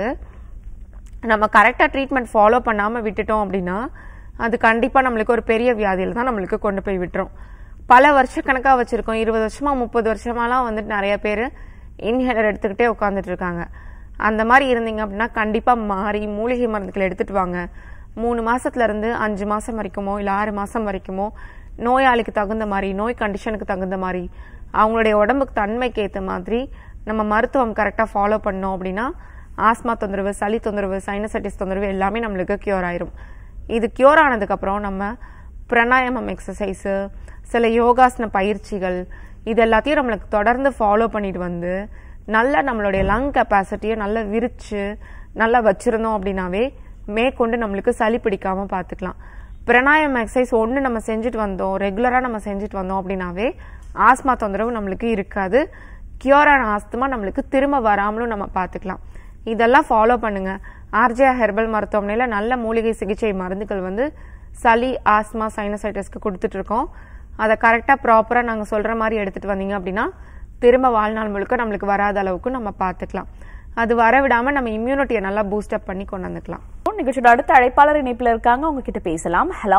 நம்ம கரெக்டா ட்ரீட்மெண்ட் ஃபாலோ பண்ணாம விட்டுட்டோம் அப்படின்னா அது கண்டிப்பா நம்மளுக்கு ஒரு பெரிய வியாதியில தான் நம்மளுக்கு கொண்டு போய் விட்டுரும். பல வருஷக்கணக்கா வச்சிருக்கோம், 20 வருஷமா 30 வருஷமாலாம் வந்துட்டு நிறைய பேர் இன்ஹேலர் எடுத்துக்கிட்டே உட்காந்துட்டு இருக்காங்க. அந்த மாதிரி இருந்தீங்க அப்படின்னா கண்டிப்பா மாறி மூலிகை மருந்துகளை எடுத்துட்டு வாங்க. 3 மாசத்துல இருந்து 5 மாசம் வரைக்குமோ இல்ல 6 மாசம் வரைக்குமோ நோயாளிக்கு தகுந்த மாதிரி நோய் கண்டிஷனுக்கு தகுந்த மாதிரி அவங்களுடைய உடம்புக்கு தன்மைக்கு ஏற்ற மாதிரி நம்ம மருத்துவம் கரெக்டா ஃபாலோ பண்ணோம் அப்படின்னா ஆஸ்மா தொந்தரவு சளி தொந்தரவு சைனசைட்டிஸ் தொந்தரவு எல்லாமே நம்மளுக்கு கியூர் ஆயிரும். இது கியூர் ஆனதுக்கு அப்புறம் நம்ம பிராணாயாமம் எக்ஸசைஸ் சில யோகாசன பயிற்சிகள் இது எல்லாத்தையும் நம்மளுக்கு தொடர்ந்து ஃபாலோ பண்ணிட்டு வந்து நல்லா நம்மளுடைய லங் கெப்பாசிட்டியை நல்லா விரிச்சு நல்லா வச்சிருந்தோம் அப்படின்னாவே மேற்கொண்டு நம்மளுக்கு சளி பிடிக்காம பாத்துக்கலாம். பிராணாயாமம் எக்ஸசைஸ் ஒன்று நம்ம செஞ்சுட்டு வந்தோம், ரெகுலரா நம்ம செஞ்சுட்டு வந்தோம் அப்படின்னாவே ஆஸ்மா தொந்தரவு நம்மளுக்கு இருக்காது. கியூரான ஆஸ்துமா நம்மளுக்கு திரும்ப வராமலும் நம்ம பாத்துக்கலாம். இதெல்லாம் ஃபாலோ பண்ணுங்க. RJR ஹெர்பல் மருத்துவமனையில நல்ல மூலிகை சிகிச்சை மருந்துகள் வந்து சளி ஆஸ்மா சைனசைட்டிஸ்க்கு கொடுத்துட்டு இருக்கோம். அதை கரெக்டா ப்ராப்பரா நாங்க சொல்ற மாதிரி எடுத்துட்டு வந்தீங்க அப்படின்னா திரும்ப வாழ்நாள் முழுக்க நம்மளுக்கு வராத அளவுக்கு நம்ம பாத்துக்கலாம். அது வரவிடாம நம்ம இம்யூனிட்டியை நல்லா பூஸ்ட் அப் பண்ணி கொண்டு வந்துக்கலாம். நிகழ்ச்சியோட அடுத்த அழைப்பாளர் இணைப்புல இருக்காங்க, உங்ககிட்ட பேசலாம். ஹலோ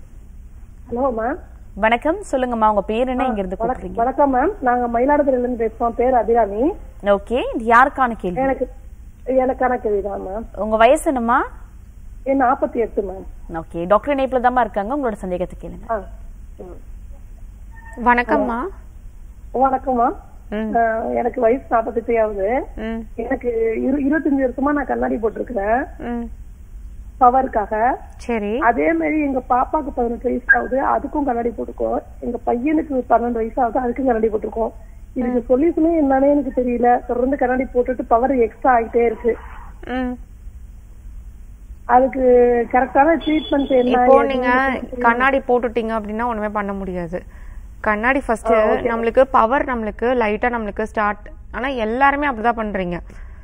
ஹலோ மேம், வணக்கம். சொல்லுங்கம்மா, உங்க பேர் என்ன, இங்க இருந்து கூப்பிடுறீங்க? வணக்கம் மேம், நாங்க மயிலாடுதுறையில இருந்து பேசுறோம். பேர் அபிராமி. ஓகே, இது யாருக்கான கேள்வி? எனக்கான கேள்விதான் மேம். உங்க வயசு என்னம்மா? 48 மேம். ஓகே, டாக்டர் இணைப்புல தான் இருக்காங்க, உங்களோட சந்தேகத்தை கேளுங்க. வணக்கம்மா. வணக்கம்மா, எனக்கு வயசு 48 ஆகுது. எனக்கு 25 வருஷமா நான் கண்ணாடி போட்டிருக்கிறேன் பவருக்காக. சரி. அதே மாதிரி எங்க பாப்பாக்கு 18 வயசு ஆகுது, அதுக்கும் கண்ணாடி போட்டுருக்கோம். எங்க பையனுக்கு 12 வயசு ஆகுது, அதுக்கும் கண்ணாடி போட்டிருக்கோம். இதுக்கு சொல்யூஷனே என்னன்னே எனக்கு தெரியல. தொடர்ந்து கண்ணாடி போட்டுட்டு பவர் எக்ஸ்ட்ரா ஆகிட்டே இருக்கு. அதுக்கு கரெக்டான ட்ரீட்மெண்ட் என்ன? இப்போ நீங்க கண்ணாடி போட்டுட்டீங்க அப்படின்னா ஒண்ணுமே பண்ண முடியாது. கண்ணாடி ஃபர்ஸ்ட் நம்மளுக்கு பவர் நம்மளுக்கு லைட்டா நம்மளுக்கு ஸ்டார்ட், ஆனா எல்லாருமே அப்படிதான் பண்றீங்க.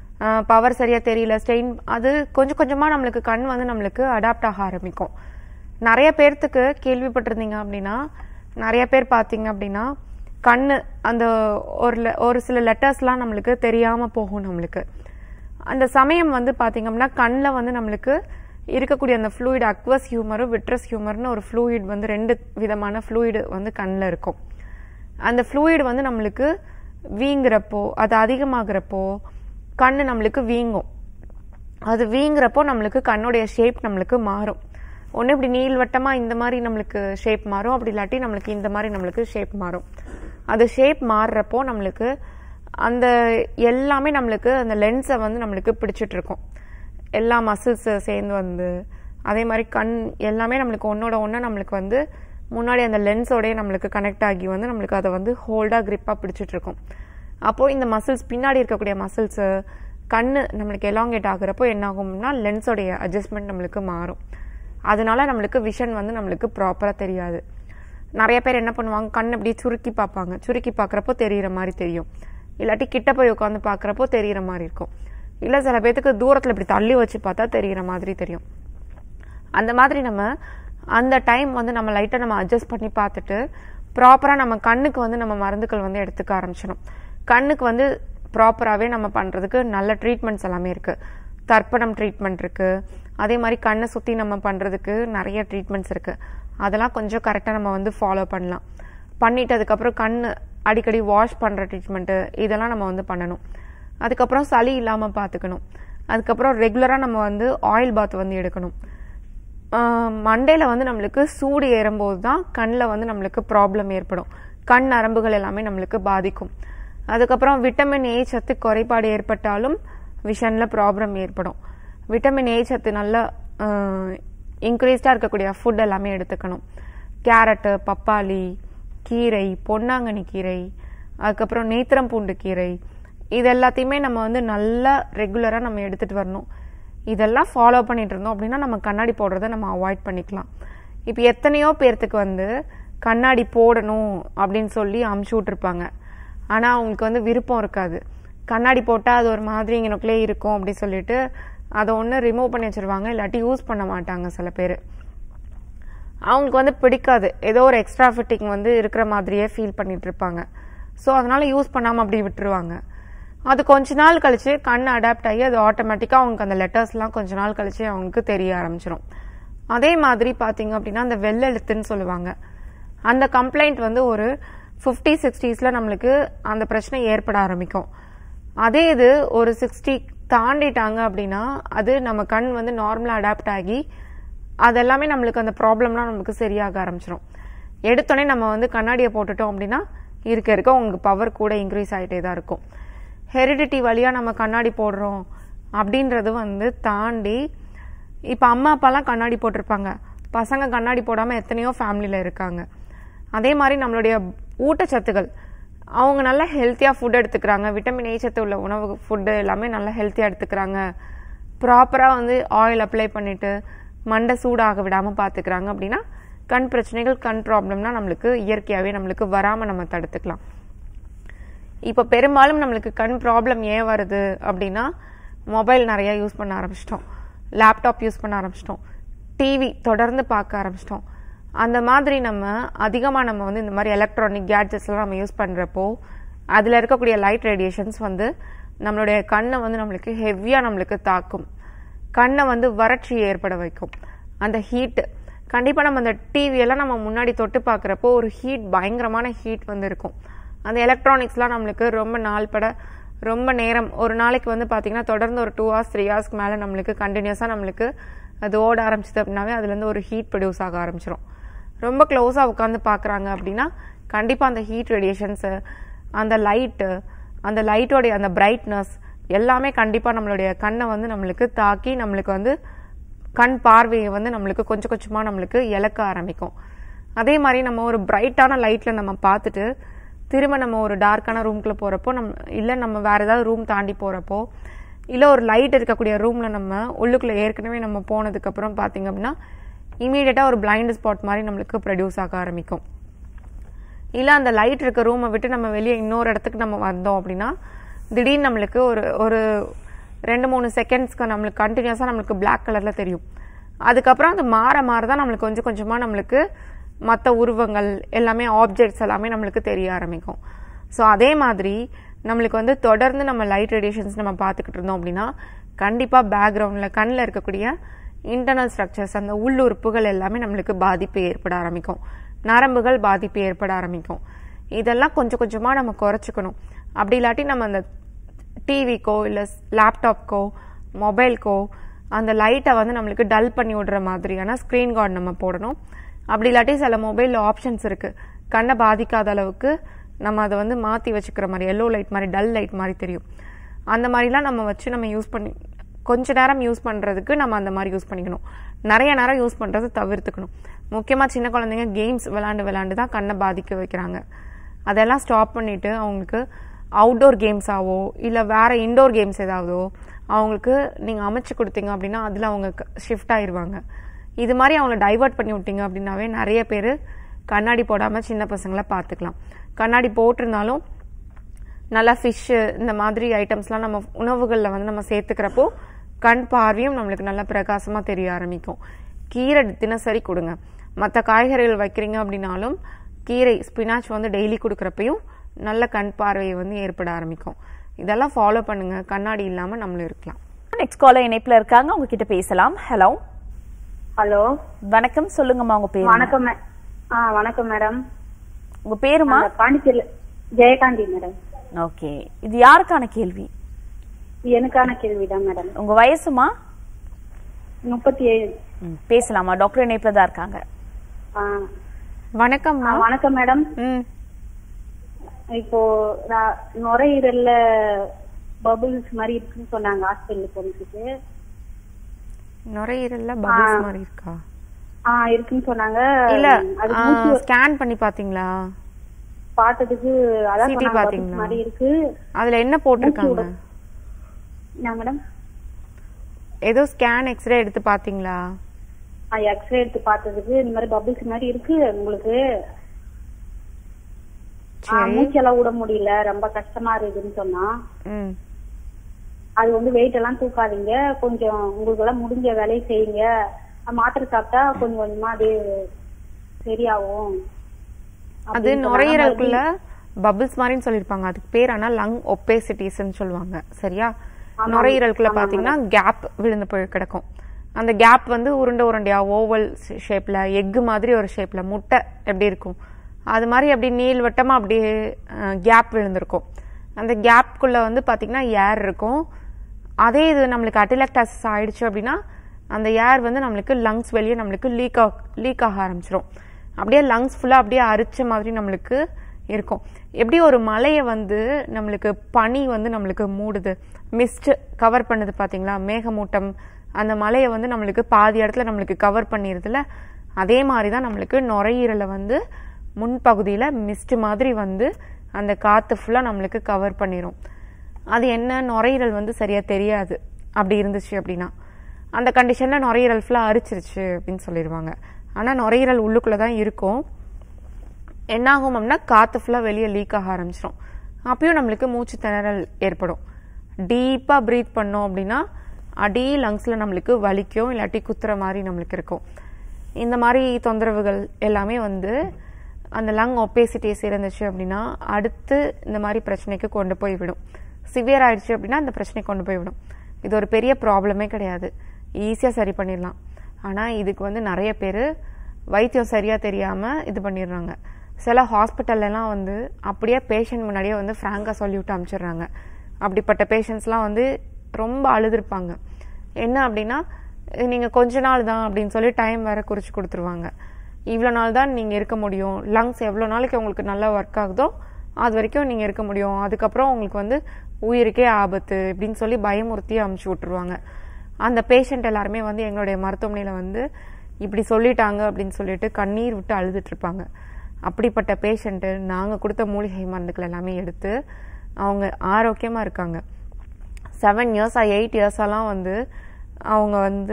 பவர் சரியா தெரியல, ஸ்டெயின், அது கொஞ்சம் கொஞ்சமா நம்மளுக்கு கண் வந்து நம்மளுக்கு அடாப்ட் ஆக ஆரம்பிக்கும். நிறைய பேர்த்துக்கு கேள்விப்பட்டிருந்தீங்க அப்படின்னா நிறைய பேர் பாத்தீங்க அப்படின்னா கண்ணு அந்த ஒரு சில லெட்டர்ஸ்லாம் நம்மளுக்கு தெரியாம போகும். நம்மளுக்கு அந்த சமயம் வந்து பாத்தீங்க அப்படின்னா கண்ணில் வந்து நம்மளுக்கு இருக்கக்கூடிய அந்த ஃப்ளூயிட் அக்வஸ் ஹியூமரும் விட்ரஸ் ஹியூமர்னு ஒரு ஃப்ளூயிட் வந்து 2 விதமான ஃப்ளூயிடு வந்து கண்ணில் இருக்கும். அந்த ஃப்ளூயிட் வந்து நம்மளுக்கு வீங்குறப்போ அது அதிகமாகிறப்போ கண்ணு நம்மளுக்கு வீங்கும். அது வீங்குறப்போ நம்மளுக்கு கண்ணுடைய ஷேப் நம்மளுக்கு மாறும். ஒன்று இப்படி நீள்வட்டமா இந்த மாதிரி நம்மளுக்கு ஷேப் மாறும், அப்படி இல்லாட்டி நம்மளுக்கு இந்த மாதிரி நம்மளுக்கு ஷேப் மாறும். அது ஷேப் மாறுறப்போ நம்மளுக்கு அந்த எல்லாமே நம்மளுக்கு அந்த லென்ஸை வந்து நம்மளுக்கு பிடிச்சிட்டு இருக்கும். எல்லா மசில்ஸ் சேர்ந்து வந்து அதே மாதிரி கண் எல்லாமே நம்மளுக்கு ஒன்னோட ஒன்று நம்மளுக்கு வந்து முன்னாடி அந்த லென்ஸோடய நம்மளுக்கு கனெக்ட் ஆகி வந்து நம்மளுக்கு அதை வந்து ஹோல்டாக கிரிப்பாக பிடிச்சிட்டு இருக்கும். அப்போது இந்த மசில்ஸ் பின்னாடி இருக்கக்கூடிய மசில்ஸு கண்ணு நம்மளுக்கு எலாங்கேட் ஆகுறப்போ என்ன ஆகும்னா லென்ஸோடைய அட்ஜஸ்ட்மெண்ட் நம்மளுக்கு மாறும். அதனால நம்மளுக்கு விஷன் வந்து நம்மளுக்கு ப்ராப்பராக தெரியாது. நிறைய பேர் என்ன பண்ணுவாங்க, கண் அப்படி சுருக்கி பார்ப்பாங்க. சுருக்கி பார்க்குறப்போ தெரிகிற மாதிரி தெரியும், இல்லாட்டி கிட்ட போய் உட்காந்து பார்க்குறப்போ தெரிகிற மாதிரி இருக்கும். இல்லை சில பேர்த்துக்கு தூரத்தில் இப்படி தள்ளி வச்சு பார்த்தா தெரிகிற மாதிரி தெரியும். அந்த மாதிரி நம்ம அந்த டைம் வந்து நம்ம லைட்டாக நம்ம அட்ஜஸ்ட் பண்ணி பார்த்துட்டு ப்ராப்பராக நம்ம கண்ணுக்கு வந்து நம்ம மருந்துகள் வந்து எடுத்துக்க ஆரம்பிச்சிடும். கண்ணுக்கு வந்து ப்ராப்பராகவே நம்ம பண்ணுறதுக்கு நல்ல ட்ரீட்மெண்ட்ஸ் எல்லாமே இருக்குது. தர்ப்பணம் ட்ரீட்மெண்ட் இருக்குது. அதே மாதிரி கண்ணை சுற்றி நம்ம பண்ணுறதுக்கு நிறைய ட்ரீட்மெண்ட்ஸ் இருக்குது. அதெல்லாம் கொஞ்சம் கரெக்டாக நம்ம வந்து ஃபாலோ பண்ணலாம். பண்ணிட்டு அதுக்கப்புறம் கண் அடிக்கடி வாஷ் பண்ணுற ட்ரீட்மெண்ட்டு இதெல்லாம் நம்ம வந்து பண்ணணும். அதுக்கப்புறம் சளி இல்லாமல் பார்த்துக்கணும். அதுக்கப்புறம் ரெகுலராக நம்ம வந்து ஆயில் பாத் வந்து எடுக்கணும். மண்டையில் வந்து நம்மளுக்கு சூடு ஏறும்போது தான் கண்ணில் வந்து நம்மளுக்கு ப்ராப்ளம் ஏற்படும். கண் நரம்புகள் எல்லாமே நம்மளுக்கு பாதிக்கும். அதுக்கப்புறம் விட்டமின் ஏ சத்து குறைபாடு ஏற்பட்டாலும் விஷனில் ப்ராப்ளம் ஏற்படும். விட்டமின் ஏ சத்து நல்லா இன்க்ரீஸ்டாக இருக்கக்கூடிய ஃபுட் எல்லாமே எடுத்துக்கணும். கேரட்டு, பப்பாளி, கீரை, பொன்னாங்கண்ணி கீரை, அதுக்கப்புறம் நேத்திரம் பூண்டு கீரை, இது எல்லாத்தையுமே நம்ம வந்து நல்லா ரெகுலராக நம்ம எடுத்துகிட்டு வரணும். இதெல்லாம் ஃபாலோ பண்ணிட்டு இருந்தோம் அப்படின்னா நம்ம கண்ணாடி போடுறத நம்ம அவாய்ட் பண்ணிக்கலாம். இப்போ எத்தனையோ பேர்த்துக்கு வந்து கண்ணாடி போடணும் அப்படின்னு சொல்லி அமுச்சு விட்டுருப்பாங்க. ஆனால் அவங்களுக்கு வந்து விருப்பம் இருக்காது. கண்ணாடி போட்டால் அது ஒரு மாதிரி இங்கனக்குள்ளே இருக்கும் அப்படி சொல்லிட்டு அதை ஒன்று ரிமூவ் பண்ணி வச்சிருவாங்க, இல்லாட்டி யூஸ் பண்ண மாட்டாங்க. சில பேர் அவங்களுக்கு வந்து பிடிக்காது, ஏதோ ஒரு எக்ஸ்ட்ரா ஃபிட்டிங் வந்து இருக்கிற மாதிரியே ஃபீல் பண்ணிட்டு இருப்பாங்க. ஸோ அதனால யூஸ் பண்ணாமல் அப்படி விட்டுருவாங்க. அது கொஞ்ச நாள் கழிச்சு கண் அடாப்ட் ஆகி அது ஆட்டோமேட்டிக்காக அவங்களுக்கு அந்த லெட்டர்ஸ்லாம் கொஞ்ச நாள் கழிச்சு அவங்களுக்கு தெரிய ஆரம்பிச்சிடும். அதே மாதிரி பார்த்தீங்க அப்படின்னா அந்த வெள்ளெழுத்துன்னு சொல்லுவாங்க, அந்த கம்ப்ளைண்ட் வந்து ஒரு 50-60s நம்மளுக்கு அந்த பிரச்சனை ஏற்பட ஆரம்பிக்கும். அதே இது ஒரு 60 தாண்டிட்டாங்க அப்படின்னா அது நம்ம கண் வந்து நார்மலாக அடாப்ட் ஆகி அதெல்லாமே நம்மளுக்கு அந்த ப்ராப்ளம்லாம் நமக்கு சரியாக ஆரம்பிச்சிடும். எடுத்தோடனே நம்ம வந்து கண்ணாடியை போட்டுட்டோம் அப்படின்னா இருக்க உங்களுக்கு பவர் கூட இன்க்ரீஸ் ஆகிட்டே தான் இருக்கும். ஹெரிடிட்டி வழியாக நம்ம கண்ணாடி போடுறோம் அப்படின்றது வந்து தாண்டி இப்போ அம்மா அப்பாலாம் கண்ணாடி போட்டிருப்பாங்க, பசங்க கண்ணாடி போடாமல் எத்தனையோ ஃபேமிலியில் இருக்காங்க. அதே மாதிரி நம்மளுடைய ஊட்டச்சத்துக்கள், அவங்க நல்லா ஹெல்த்தியாக ஃபுட் எடுத்துக்கிறாங்க, விட்டமின் ஏ சத்து உள்ள உணவு ஃபுட்டு எல்லாமே நல்லா ஹெல்த்தியாக எடுத்துக்கிறாங்க, ப்ராப்பராக வந்து ஆயில் அப்ளை பண்ணிவிட்டு மண்டை சூடாக விடாமல் பார்த்துக்கிறாங்க அப்படின்னா கண் பிரச்சனைகள், கண் ப்ராப்ளம்னா நம்மளுக்கு இயற்கையாகவே நம்மளுக்கு வராமல் நம்ம தடுத்துக்கலாம். இப்போ பெரும்பாலும் நம்மளுக்கு கண் ப்ராப்ளம் ஏன் வருது அப்படின்னா மொபைல் நிறையா யூஸ் பண்ண ஆரம்பிச்சிட்டோம், லேப்டாப் யூஸ் பண்ண ஆரம்பிச்சிட்டோம், டிவி தொடர்ந்து பார்க்க ஆரம்பிச்சிட்டோம். அந்த மாதிரி நம்ம அதிகமாக நம்ம வந்து இந்த மாதிரி எலக்ட்ரானிக் கேட்ஜெட்ஸ்லாம் நம்ம யூஸ் பண்ணுறப்போ அதில் இருக்கக்கூடிய லைட் ரேடியேஷன்ஸ் வந்து நம்மளுடைய கண்ணை வந்து நம்மளுக்கு ஹெவியாக நம்மளுக்கு தாக்கும், கண்ணை வந்து வறட்சி ஏற்பட வைக்கும். அந்த ஹீட்டு கண்டிப்பாக நம்ம அந்த டிவியெல்லாம் நம்ம முன்னாடி தொட்டு பார்க்குறப்போ ஒரு ஹீட், பயங்கரமான ஹீட் வந்து இருக்கும். அந்த எலக்ட்ரானிக்ஸ்லாம் நம்மளுக்கு ரொம்ப நாள்பட ரொம்ப நேரம், ஒரு நாளைக்கு வந்து பார்த்தீங்கன்னா தொடர்ந்து ஒரு 2 hours 3 hours மேலே நம்மளுக்கு கண்டினியூஸாக நம்மளுக்கு அது ஓட ஆரம்பிச்சது அப்படின்னாவே அதுலேருந்து ஒரு ஹீட் ப்ரொடியூஸ் ஆக ஆரம்பிச்சிடும். ரொம்ப க்ளோஸாக உட்காந்து பார்க்குறாங்க அப்படின்னா கண்டிப்பாக அந்த ஹீட் ரேடியேஷன்ஸு, அந்த லைட்டோடைய அந்த பிரைட்னஸ் எல்லாமே கண்டிப்பாக நம்மளுடைய கண்ணை வந்து நம்மளுக்கு தாக்கி நம்மளுக்கு வந்து கண் பார்வையை வந்து நம்மளுக்கு கொஞ்சம் கொஞ்சமாக நம்மளுக்கு இழக்க ஆரம்பிக்கும். அதே மாதிரி நம்ம ஒரு பிரைட்டான லைட்டில் நம்ம பார்த்துட்டு திரும்ப நம்ம ஒரு டார்க்கான ரூம்குள்ளே போகிறப்போ இல்லை நம்ம வேறு ஏதாவது ரூம் தாண்டி போகிறப்போ இல்லை ஒரு லைட் இருக்கக்கூடிய ரூமில் நம்ம உள்ளுக்குள்ளே ஏற்கனவே நம்ம போனதுக்கப்புறம் பார்த்தீங்க அப்படின்னா இமீடியட்டாக ஒரு பிளைண்ட் ஸ்பாட் மாதிரி நம்மளுக்கு ப்ரொடியூஸ் ஆக ஆரம்பிக்கும். இல்லை அந்த லைட் இருக்க ரூமை விட்டு நம்ம வெளியே இன்னொரு இடத்துக்கு நம்ம வந்தோம் அப்படின்னா திடீர்னு நம்மளுக்கு ஒரு 2-3 செகண்ட்ஸ்க்கு நம்மளுக்கு கண்டினியூஸாக நம்மளுக்கு பிளாக் கலரில் தெரியும். அதுக்கப்புறம் அது மாற தான் நம்மளுக்கு கொஞ்சம் கொஞ்சமாக நம்மளுக்கு மற்ற உருவங்கள் எல்லாமே, ஆப்ஜெக்ட்ஸ் எல்லாமே நம்மளுக்கு தெரிய ஆரம்பிக்கும். ஸோ அதே மாதிரி நம்மளுக்கு வந்து தொடர்ந்து நம்ம லைட் ரேடியேஷன்ஸ் நம்ம பார்த்துக்கிட்டு இருந்தோம் அப்படின்னா கண்டிப்பாக பேக்ரவுண்டில் கண்ணில் இருக்கக்கூடிய இன்டர்னல் ஸ்ட்ரக்சர்ஸ், அந்த உள்ளுறுப்புகள் எல்லாமே நம்மளுக்கு பாதிப்பு ஏற்பட ஆரம்பிக்கும், நரம்புகள் பாதிப்பு ஏற்பட ஆரம்பிக்கும். இதெல்லாம் கொஞ்சம் கொஞ்சமாக நம்ம குறைச்சிக்கணும். அப்படி இல்லாட்டி நம்ம அந்த டிவிக்கோ இல்லை லேப்டாப்க்கோ மொபைல்க்கோ அந்த லைட்டை வந்து நம்மளுக்கு டல் பண்ணி விடுற மாதிரியான ஸ்க்ரீன் கார்டு நம்ம போடணும். அப்படி இல்லாட்டி சில மொபைலில் ஆப்ஷன்ஸ் இருக்குது, கண்ணை பாதிக்காத அளவுக்கு நம்ம அதை வந்து மாற்றி வச்சுக்கிற மாதிரி, எல்லோ லைட் மாதிரி, டல் லைட் மாதிரி தெரியும், அந்த மாதிரிலாம் நம்ம வச்சு நம்ம யூஸ் பண்ணி கொஞ்ச நேரம் யூஸ் பண்ணுறதுக்கு நம்ம அந்த மாதிரி யூஸ் பண்ணிக்கணும். நிறைய நேரம் யூஸ் பண்ணுறது தவிர்த்துக்கணும். முக்கியமாக சின்ன குழந்தைங்க கேம்ஸ் விளாண்டு தான் கண்ணை பாதிக்க வைக்கிறாங்க. அதெல்லாம் ஸ்டாப் பண்ணிவிட்டு அவங்களுக்கு அவுட்டோர் கேம்ஸாவோ இல்லை வேறு இன்டோர் கேம்ஸ் ஏதாவதோ அவங்களுக்கு நீங்கள் அமைச்சு கொடுத்தீங்க அப்படின்னா அதில் அவங்க ஷிஃப்ட் ஆயிடுவாங்க. இது மாதிரி அவங்கள டைவர்ட் பண்ணி விட்டீங்க அப்படின்னாவே நிறைய பேர் கண்ணாடி போடாமல் சின்ன பசங்களை பார்த்துக்கலாம். கண்ணாடி போட்டிருந்தாலும் நல்லா ஃபிஷ்ஷு இந்த மாதிரி ஐட்டம்ஸ்லாம் நம்ம உணவுகளில் வந்து நம்ம சேர்த்துக்கிறப்போ கண் பார்வையும் நம்மளுக்கு நல்லா பிரகாசமாக தெரிய ஆரம்பிக்கும். கீரை தினசரி கொடுங்க. மற்ற காய்கறிகள் வைக்கிறீங்க அப்படின்னாலும் கீரை, ஸ்பினாச் வந்து டெய்லி கொடுக்குறப்பையும் நல்ல கண் பார்வையை வந்து ஏற்பட ஆரம்பிக்கும். இதெல்லாம் ஃபாலோ பண்ணுங்க, கண்ணாடி இல்லாமல் நம்மளும் இருக்கலாம். நெக்ஸ்ட் காலர் இணைப்புல இருக்காங்க, உங்ககிட்ட பேசலாம். ஹலோ ஹலோ, வணக்கம், சொல்லுங்கம்மா உங்க பேர். வணக்கம். வணக்கம் மேடம். உங்க பேருமா? பாண்டிச்சேரி ஜெயகாந்தி மேடம். ஓகே, இது யாருக்கான கேள்வி? எனக்கான கேள்விதான் மேடம். உங்க வயசுமா? 37. பேசலாமா? டாக்டர் இணைப்புல தான் இருக்காங்க. வணக்கம். வணக்கம் மேடம். இப்போ நுரையீரல்ல பபிள்ஸ் மாதிரி இருக்குன்னு சொன்னாங்க ஹாஸ்பிட்டலுக்கு போனதுக்கு. நுரையீரல்ல பபிள்ஸ் மாதிரி இருக்கா? இருக்குன்னு சொன்னாங்க. இல்ல, அது ஸ்கேன் பண்ணி பாத்தீங்களா? பார்த்ததுக்கு அதான் சிடி பாத்தீங்களா? மாதிரி இருக்கு. அதுல என்ன போட்டிருக்காங்க? மேடம் ஏதோ ஸ்கேன் எக்ஸ்ரே எடுத்து பாத்தீங்களா? எக்ஸ்ரே எடுத்து பார்த்ததுக்கு இந்த மாதிரி பபிள்ஸ் மாதிரி இருக்கு உங்களுக்கு. மூச்செல்லாம் விட முடியல, ரொம்ப கஷ்டமா இருக்குன்னு சொன்னா. அது வந்து வெயிட் எல்லாம் தூக்காதீங்க, கொஞ்சம் உங்களுக்கு எல்லாம் முடிஞ்ச வேலையை செய்யுங்க, மாத்திரை சாப்பிட்டா கொஞ்சம் கொஞ்சமா அது சரியாகும். அது நுரையீரலுக்குள்ள பபிள்ஸ் மாதிரின்னு சொல்லிருப்பாங்க, அதுக்கு பேர் ஆனா லங் ஒபேசிட்டிஸ்ன்னு சொல்லுவாங்க. சரியா? நுரையீரலுக்குள்ள பாத்தீங்கன்னா கேப் விழுந்து போய் கிடக்கும். அந்த கேப் வந்து உருண்டை உருண்டையா ஓவல் ஷேப்ல, எக்கு மாதிரி ஒரு ஷேப்ல, முட்டை எப்படி இருக்கும் அது மாதிரி அப்படி நீள்வட்டமா அப்படியே கேப் விழுந்திருக்கும். அந்த கேப்குள்ள வந்து பாத்தீங்கன்னா ஏர் இருக்கும். அதே இது நம்மளுக்கு அட்டிலெக்டாசிஸ் ஆயிடுச்சு அப்படின்னா அந்த ஏர் வந்து நம்மளுக்கு லங்ஸ் வெளியே நம்மளுக்கு லீக் ஆக ஆரம்பிச்சிடும். அப்படியே லங்ஸ் ஃபுல்லா அப்படியே அரிச்ச மாதிரி நம்மளுக்கு இருக்கும். எப்படி ஒரு மலையை வந்து நம்மளுக்கு பனி வந்து நம்மளுக்கு மூடுது, மிஸ்ட் கவர் பண்ணுது பாத்தீங்களா, மேகமூட்டம், அந்த மலையை வந்து நம்மளுக்கு பாதி இடத்துல நம்மளுக்கு கவர் பண்ணிருதுல, அதே மாதிரிதான் நம்மளுக்கு நுரையீரலை வந்து முன்பகுதியில மிஸ்ட் மாதிரி வந்து அந்த காத்து ஃபுல்லா நம்மளுக்கு கவர் பண்ணிரும். அது என்ன, நுரையீரல் வந்து சரியா தெரியாது அப்படி இருந்துச்சு அப்படின்னா. அந்த கண்டிஷன்ல நுரையீரல் ஃபுல்லா அரிச்சிருச்சு அப்படின்னு சொல்லிடுவாங்க. ஆனா நுரையீரல் உள்ளுக்குள்ளதான் இருக்கும். என்ன ஆகும் அப்படின்னா காத்து ஃபுல்லா வெளியே லீக் ஆக ஆரம்பிச்சிடும். அப்பயும் நம்மளுக்கு மூச்சு திணறல் ஏற்படும். டீப்பா பிரீத் பண்ணோம் அப்படின்னா அடி லங்ஸ்ல நம்மளுக்கு வலிக்கும், இல்லாட்டி குத்துற மாதிரி நம்மளுக்கு இருக்கும். இந்த மாதிரி தொந்தரவுகள் எல்லாமே வந்து அந்த லங் ஒபேசிட்டிஸ் இருந்துச்சு அப்படின்னா அடுத்து இந்த மாதிரி பிரச்சனைக்கு கொண்டு போய் விடும். சிவியர் ஆயிடுச்சு அப்படின்னா இந்த பிரச்சனை கொண்டு போய் விடும். இது ஒரு பெரிய ப்ராப்ளமே கிடையாது, ஈஸியா சரி பண்ணிடலாம். ஆனா இதுக்கு வந்து நிறைய பேர் வைத்தியம் சரியா தெரியாம இது பண்ணிடுறாங்க. சில ஹாஸ்பிட்டல்ல எல்லாம் வந்து அப்படியே பேஷண்ட் முன்னாடியே வந்து பிராங்கா சொல்லிவிட்டு அனுப்பிச்சிடுறாங்க. அப்படிப்பட்ட பேஷண்ட்ஸ்லாம் வந்து ரொம்ப அழுதுருப்பாங்க. என்ன அப்படின்னா, நீங்க கொஞ்ச நாள் தான் அப்படின்னு சொல்லி டைம் வேற குறிச்சு கொடுத்துருவாங்க. இவ்வளவு நாள் தான் நீங்க இருக்க முடியும், லங்ஸ் எவ்வளவு நாளைக்கு உங்களுக்கு நல்லா ஒர்க் ஆகுதோ அது வரைக்கும் நீங்க இருக்க முடியும், அதுக்கப்புறம் உங்களுக்கு வந்து உயிருக்கே ஆபத்து அப்படின்னு சொல்லி பயமுறுத்தி அமுச்சு விட்டுருவாங்க. அந்த பேஷண்ட் எல்லாருமே வந்து எங்களுடைய மருத்துவமனையில வந்து இப்படி சொல்லிட்டாங்க அப்படின்னு சொல்லிட்டு கண்ணீர் விட்டு அழுதுட்டு இருப்பாங்க. அப்படிப்பட்ட பேஷண்ட் நாங்க கொடுத்த மூலிகை மருந்துகள் எல்லாமே எடுத்து அவங்க ஆரோக்கியமா இருக்காங்க. 7 years 8 years வந்து அவங்க வந்து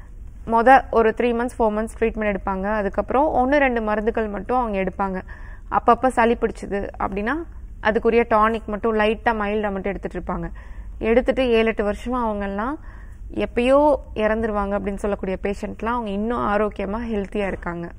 ஒரு 3 months 4 months ட்ரீட்மெண்ட் எடுப்பாங்க. அதுக்கப்புறம் 1-2 மருந்துகள் மட்டும் அவங்க எடுப்பாங்க. அப்பப்ப சளி பிடிச்சது அப்படின்னா அதுக்குரிய டானிக் மட்டும் லைட்டா மைல்டா மட்டும் எடுத்துட்டு இருப்பாங்க. எடுத்துட்டு 7-8 வருஷமா அவங்க எல்லாம் எப்பயோ இறந்துருவாங்க அப்படின்னு சொல்லக்கூடிய பேஷண்ட்லாம் அவங்க இன்னும் ஆரோக்கியமா ஹெல்த்தியா இருக்காங்க.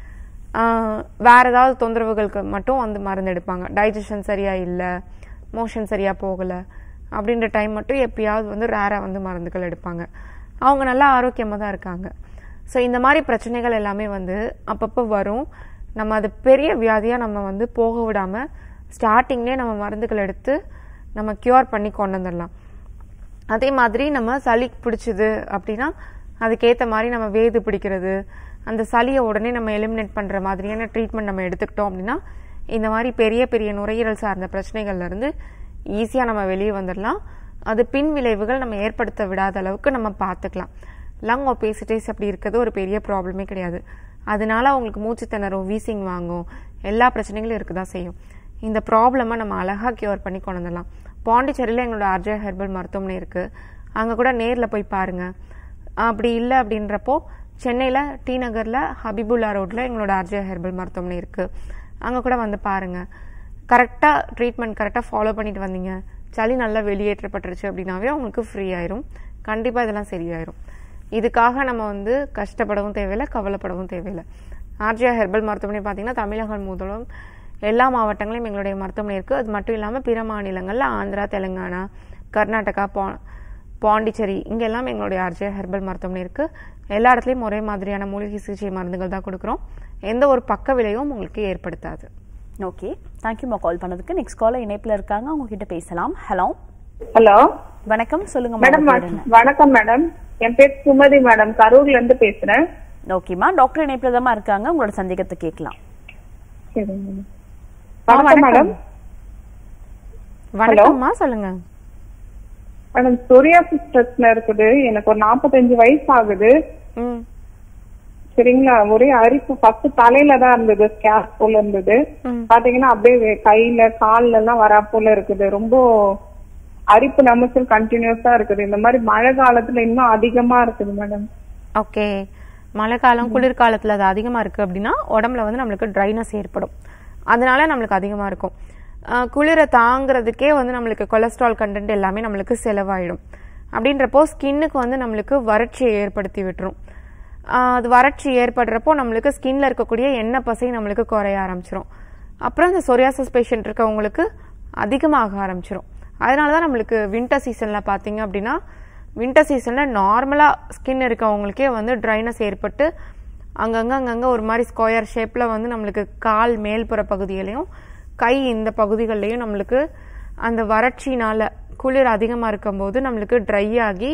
வேற ஏதாவது தொந்தரவுகளுக்கு மட்டும் வந்து மருந்து எடுப்பாங்க. டைஜஷன் சரியா இல்ல, மோஷன் சரியா போகல அப்படின்ற டைம் மட்டும் எப்பயாவது வந்து ரேரா வந்து மருந்துகள் எடுப்பாங்க. அவங்க நல்லா ஆரோக்கியமா தான் இருக்காங்க. ஸோ இந்த மாதிரி பிரச்சனைகள் எல்லாமே வந்து அப்பப்போ வரும். நம்ம அது பெரிய வியாதியா நம்ம வந்து போக விடாம ஸ்டார்டிங்லேயே நம்ம மருந்துகள் எடுத்து நம்ம கியூர் பண்ணி கொண்டு வந்துடலாம். அதே மாதிரி நம்ம சளி பிடிச்சது அப்படின்னா அதுக்கேற்ற மாதிரி நம்ம வேது பிடிக்கிறது, அந்த சளியை உடனே நம்ம எலிமினேட் பண்ற மாதிரியான ட்ரீட்மெண்ட் நம்ம எடுத்துக்கிட்டோம் அப்படின்னா இந்த மாதிரி பெரிய பெரிய நுரையீரல் சார்ந்த பிரச்சனைகள்ல இருந்து ஈஸியா நம்ம வெளியே வந்துடலாம். அது பின் விளைவுகள் நம்ம ஏற்படுத்த விடாத அளவுக்கு நம்ம பார்த்துக்கலாம். லங் ஒபேசிட்டிஸ் அப்படி இருக்கிறது ஒரு பெரிய ப்ராப்ளமே கிடையாது. அதனால அவங்களுக்கு மூச்சு திணறும், வீசிங் வாங்கும், எல்லா பிரச்சனைகளும் இருக்குதான் செய்யும். இந்த ப்ராப்ளமை நம்ம அழகா கியூர் பண்ணி கொண்டு வந்துடலாம். பாண்டிச்சேரியில எங்களோட RJR ஹெர்பல் மருத்துவமனை இருக்கு, அங்க கூட நேர்ல போய் பாருங்க. அப்படி இல்லை அப்படின்றப்போ சென்னையில டி நகர்ல ஹபிபுல்லா ரோட்ல எங்களோட RJR ஹெர்பல் மருத்துவமனை இருக்கு, அங்க கூட வந்து பாருங்க. கரெக்டா ட்ரீட்மெண்ட் கரெக்டா ஃபாலோ பண்ணிட்டு வந்தீங்க, சளி நல்லா வெளியேற்றப்பட்டுருச்சு அப்படின்னாவே உங்களுக்கு ஃப்ரீ ஆயிரும். கண்டிப்பா இதெல்லாம் சரியாயிரும். இதுக்காக நம்ம வந்து கஷ்டப்படவும் தேவையில்லை, கவலைப்படவும் தேவையில்லை. RJR ஹெர்பல் மருத்துவமனை பார்த்தீங்கன்னா தமிழகம் முதலும் எல்லா மாவட்டங்களையும் எங்களுடைய மருத்துவமனை இருக்கு. அது மட்டும் இல்லாம பிற மாநிலங்கள்ல ஆந்திரா, தெலுங்கானா, கர்நாடகா, பாண்டிச்சேரி இங்கெல்லாம் எங்களுடைய RJR ஹெர்பல் மருத்துவமனை இருக்கு. எல்லா இடத்துலயும் ஒரே மாதிரியான மூலிகை சிகிச்சை மருந்துகள் தான் கொடுக்குறோம். எந்த ஒரு பக்க விளைவும் உங்களுக்கு ஏற்படுத்தாது. ஓகே, தேங்க்யூமா கால் பண்ணதுக்கு. நெக்ஸ்ட் காலர் இணைப்புல இருக்காங்க, அவங்க கிட்ட பேசலாம். ஹலோ ஹலோ, வணக்கம், சொல்லுங்க மேடம். வணக்கம் மேடம், என் பேர் சுமதி மேடம், கரூர்ல இருந்து பேசுறேன். ஓகேமா, டாக்டர் இணைப்புல தான் இருக்காங்க, உங்களோட சந்தேகத்தை கேட்கலாம். வணக்கம் மேடம். வணக்கம்மா, சொல்லுங்க மேடம். சொரியாசிஸ் பிரச்சனை இருக்குது, எனக்கு ஒரு 45 வயசு ஆகுது. சரிங்களா. ஒரே அரிப்பு ஃபர்ஸ்ட் தலையில தான் இருந்தது, ஸ்கேப் போல இருந்தது. பாத்தீங்கன்னா அப்படியே கையில கால்ல எல்லாம் வரா போல இருக்குது. ரொம்ப அரிப்பு நமச்சல் கண்டினியூஸா இருக்குது. இந்த மாதிரி மழை காலத்துல இன்னும் அதிகமா இருக்குது மேடம். ஓகே, மழை காலம் குளிர்காலத்துல அது அதிகமா இருக்கு அப்படின்னா உடம்புல வந்து நம்மளுக்கு ட்ரைனஸ் ஏற்படும், அதனால நம்மளுக்கு அதிகமா இருக்கும். குளிரை தாங்கிறதுக்கே வந்து நம்மளுக்கு கொலஸ்ட்ரால் கண்டென்ட் எல்லாமே நம்மளுக்கு செலவாயிடும். அப்படின்றப்போ ஸ்கின்னுக்கு வந்து நம்மளுக்கு வறட்சியை ஏற்படுத்தி விட்டுரும். அது வறட்சி ஏற்படுறப்போ நம்மளுக்கு ஸ்கின்ல இருக்கக்கூடிய எண்ணெய் பசை நம்மளுக்கு குறைய ஆரம்பிச்சிடும். அப்புறம் இந்த சொரியாசிஸ் பேஷண்ட் இருக்கவங்களுக்கு அதிகமாக ஆரம்பிச்சிடும். அதனால தான் நம்மளுக்கு வின்டர் சீசனில் பார்த்தீங்க அப்படின்னா, வின்டர் சீசனில் நார்மலாக ஸ்கின் இருக்கவங்களுக்கே வந்து ட்ரைனஸ் ஏற்பட்டு அங்கங்கே ஒரு மாதிரி ஸ்கொயர் ஷேப்பில் வந்து நம்மளுக்கு கால் மேல்புற பகுதியிலையும் கை இந்த பகுதிகள்லையும் நம்மளுக்கு அந்த வறட்சினால குளிர் அதிகமாக இருக்கும்போது நம்மளுக்கு ட்ரை ஆகி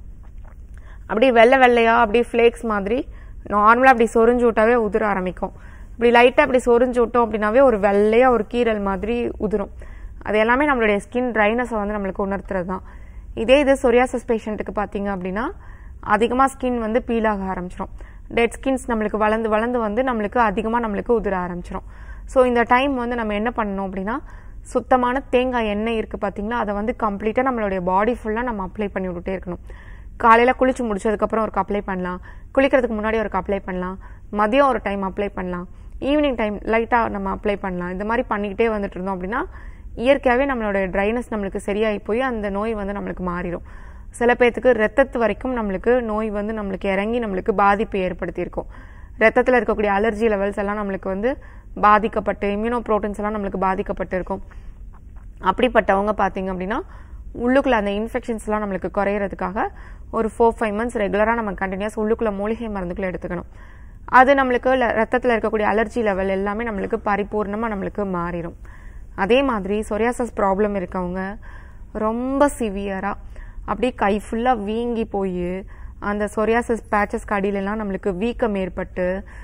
அப்படியே வெள்ளை வெள்ளையா அப்படியே ஃப்ளேக்ஸ் மாதிரி நார்மலாக அப்படி சொரிஞ்சு விட்டாவே உதிர ஆரம்பிக்கும். இப்படி லைட்டாக அப்படி சொரிஞ்சு விட்டோம் அப்படின்னாவே ஒரு வெள்ளையாக ஒரு கீரல் மாதிரி உதிரும். அது எல்லாமே நம்மளுடைய ஸ்கின் ட்ரைனஸை வந்து நம்மளுக்கு உணர்த்துறது தான். இதே இது சொரியாசிஸ் பேஷண்ட்டுக்கு பார்த்தீங்க அப்படின்னா அதிகமாக ஸ்கின் வந்து பீல் ஆக ஆரம்பிச்சிடும். டெட் ஸ்கின்ஸ் நம்மளுக்கு வளர்ந்து வளர்ந்து வந்து நம்மளுக்கு அதிகமாக நம்மளுக்கு உதிர ஆரம்பிச்சிடும். ஸோ இந்த டைம் வந்து நம்ம என்ன பண்ணணும் அப்படின்னா, சுத்தமான தேங்காய் எண்ணெய் இருக்குது பார்த்தீங்களா, அதை வந்து கம்ப்ளீட்டாக நம்மளுடைய பாடி ஃபுல்லாக நம்ம அப்ளை பண்ணி விட்டுட்டே இருக்கணும். காலையில் குளிச்சு முடிச்சதுக்கப்புறம் ஒரு அப்ளை பண்ணலாம், குளிக்கிறதுக்கு முன்னாடி ஒரு அப்ளை பண்ணலாம், மதியம் ஒரு டைம் அப்ளை பண்ணலாம், ஈவினிங் டைம் லைட்டாக நம்ம அப்ளை பண்ணலாம். இந்த மாதிரி பண்ணிக்கிட்டே வந்துட்டு இருந்தோம் அப்படின்னா இயற்கையாகவே நம்மளுடைய ட்ரைனஸ் நம்மளுக்கு சரியாகி போய் அந்த நோய் வந்து நம்மளுக்கு மாறிடும். சில பேர்த்துக்கு ரத்தத்து வரைக்கும் நம்மளுக்கு நோய் வந்து நம்மளுக்கு இறங்கி நம்மளுக்கு பாதிப்பு ஏற்படுத்தியிருக்கும். ரத்தத்தில் இருக்கக்கூடிய அலர்ஜி லெவல்ஸ் எல்லாம் நம்மளுக்கு வந்து பாதிக்கப்பட்டு, இம்யூனோ ப்ரோட்டீன்ஸ் எல்லாம் நம்மளுக்கு பாதிக்கப்பட்டு இருக்கும். அப்படிப்பட்டவங்க பார்த்தீங்க அப்படின்னா உள்ளுக்குள்ள அந்த இன்ஃபெக்ஷன்ஸ் எல்லாம் நம்மளுக்கு குறையிறதுக்காக ஒரு 4-5 months ரெகுலராக நம்ம கண்டினியூஸ் உள்ளுக்குள்ள மூலிகை மருந்துக்குள்ள எடுத்துக்கணும். அது நம்மளுக்கு ரத்தத்தில் இருக்கக்கூடிய அலர்ஜி லெவல் எல்லாமே நம்மளுக்கு பரிபூர்ணமாக நம்மளுக்கு மாறிடும். அதே மாதிரி சொரியாசிஸ் ப்ராப்ளம் இருக்கவங்க ரொம்ப சிவியராக அப்படியே கை ஃபுல்லாக வீங்கி போய் அந்த சொரியாசிஸ் பேச்சஸ் கடியிலலாம் நம்மளுக்கு வீக்கம் ஏற்பட்டு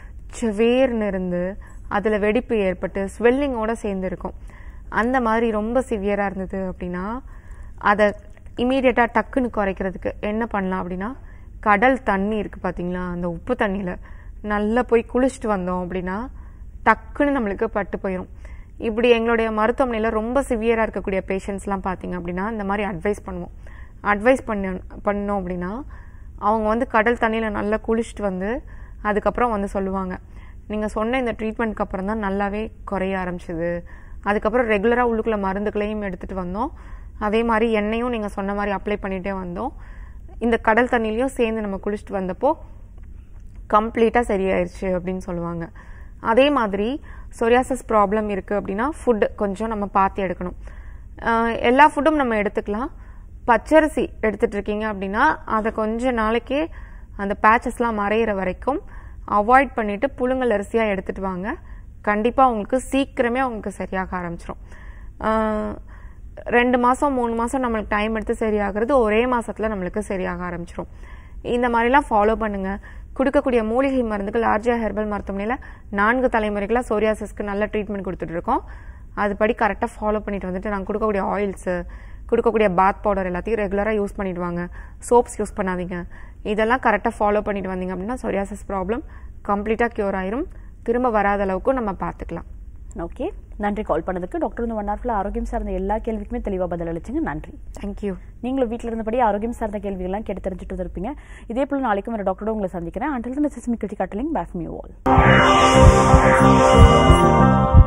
செவேர்னு இருந்து அதில் வெடிப்பு ஏற்பட்டு ஸ்வெல்லிங்கோட சேர்ந்து இருக்கும். அந்த மாதிரி ரொம்ப சிவியராக இருந்தது அப்படின்னா அதை இமீடியட்டாக டக்குன்னு குறைக்கிறதுக்கு என்ன பண்ணலாம் அப்படின்னா, கடல் தண்ணி இருக்குது பார்த்தீங்களா, அந்த உப்பு தண்ணியில் நல்லா போய் குளிச்சுட்டு வந்தோம் அப்படின்னா டக்குன்னு நம்மளுக்கு பட்டு போயிடும். இப்படி எங்களுடைய மருத்துவமனையில் ரொம்ப சிவியராக இருக்கக்கூடிய பேஷண்ட்ஸ்லாம் பார்த்தீங்க அப்படின்னா இந்த மாதிரி அட்வைஸ் பண்ணுவோம். அட்வைஸ் பண்ணோம் அப்படின்னா அவங்க வந்து கடல் தண்ணியில் நல்லா குளிச்சுட்டு வந்து அதுக்கப்புறம் வந்து சொல்லுவாங்க, நீங்கள் சொன்ன இந்த ட்ரீட்மெண்ட்க்கு அப்புறம் தான் நல்லாவே குறைய ஆரம்பிச்சிது. அதுக்கப்புறம் ரெகுலராக உள்ளுக்குள்ள மருந்துகளையும் எடுத்துகிட்டு வந்தோம், அதே மாதிரி எண்ணெயும் நீங்கள் சொன்ன மாதிரி அப்ளை பண்ணிகிட்டே வந்தோம், இந்த கடல் தண்ணிலையும் சேர்ந்து நம்ம குளிச்சுட்டு வந்தப்போ கம்ப்ளீட்டாக சரியாயிருச்சு அப்படின்னு சொல்லுவாங்க. அதே மாதிரி சொரியாசிஸ் ப்ராப்ளம் இருக்குது அப்படின்னா ஃபுட்டு கொஞ்சம் நம்ம பார்த்து எடுக்கணும். எல்லா ஃபுட்டும் நம்ம எடுத்துக்கலாம். பச்சரிசி எடுத்துகிட்டு இருக்கீங்க அப்படின்னா அதை கொஞ்ச நாளைக்கே அந்த பேச்சஸ்லாம் மறையிற வரைக்கும் அவாய்ட் பண்ணிவிட்டு புழுங்கல் அரிசியாக எடுத்துகிட்டு வாங்க. கண்டிப்பாக உங்களுக்கு சீக்கிரமே உங்களுக்கு சரியாக ஆரம்பிச்சிடும். 2 மாதம் 3 மாதம் நம்மளுக்கு டைம் எடுத்து சரியாகிறது ஒரே மாதத்தில் நம்மளுக்கு சரியாக ஆரம்பிச்சிடும். இந்த மாதிரிலாம் ஃபாலோ பண்ணுங்கள். கொடுக்கக்கூடிய மூலிகை மருந்துகள் RJR ஹெர்பல் மருத்துவமனையில் 4 தலைமுறைகளாக சோரியாசிஸ்க்கு நல்ல ட்ரீட்மெண்ட் கொடுத்துட்டு இருக்கோம். அதுபடி கரெக்டாக ஃபாலோ பண்ணிட்டு வந்துட்டு நாங்கள் கொடுக்கக்கூடிய ஆயில்ஸு, கொடுக்கக்கூடிய பாத் பவுடர் எல்லாத்தையும் ரெகுலராக யூஸ் பண்ணிடுவாங்க. சோப்ஸ் யூஸ் பண்ணாதீங்க. இதெல்லாம் கரெக்டாக ஃபாலோ பண்ணிட்டு வந்தீங்க அப்படின்னா சொரியாசிஸ் ப்ராப்ளம் கம்ப்ளீட்டாக க்யூர் ஆயிரும். திரும்ப வராத அளவுக்கு நம்ம பார்த்துக்கலாம். ஓகே, நன்றி கால் பண்ணதுக்கு. டாக்டர் இந்த 1 hour ஆரோக்கியம் சார்ந்த எல்லா கேள்விக்குமே தெளிவாக பதில் அளிச்சுங்க. நன்றி. தேங்க்யூ. நீங்களும் வீட்டில் இருந்தபடி ஆரோக்கியம் சார்ந்த கேள்விகள்லாம் கேட்டு தெரிஞ்சுட்டு இருப்பீங்க. இதே போல நாளைக்கும் ஒரு டாக்டரோட உங்களை சந்திக்கிறேன். Until then, this is me, Kriti Kattaling. Back from you all.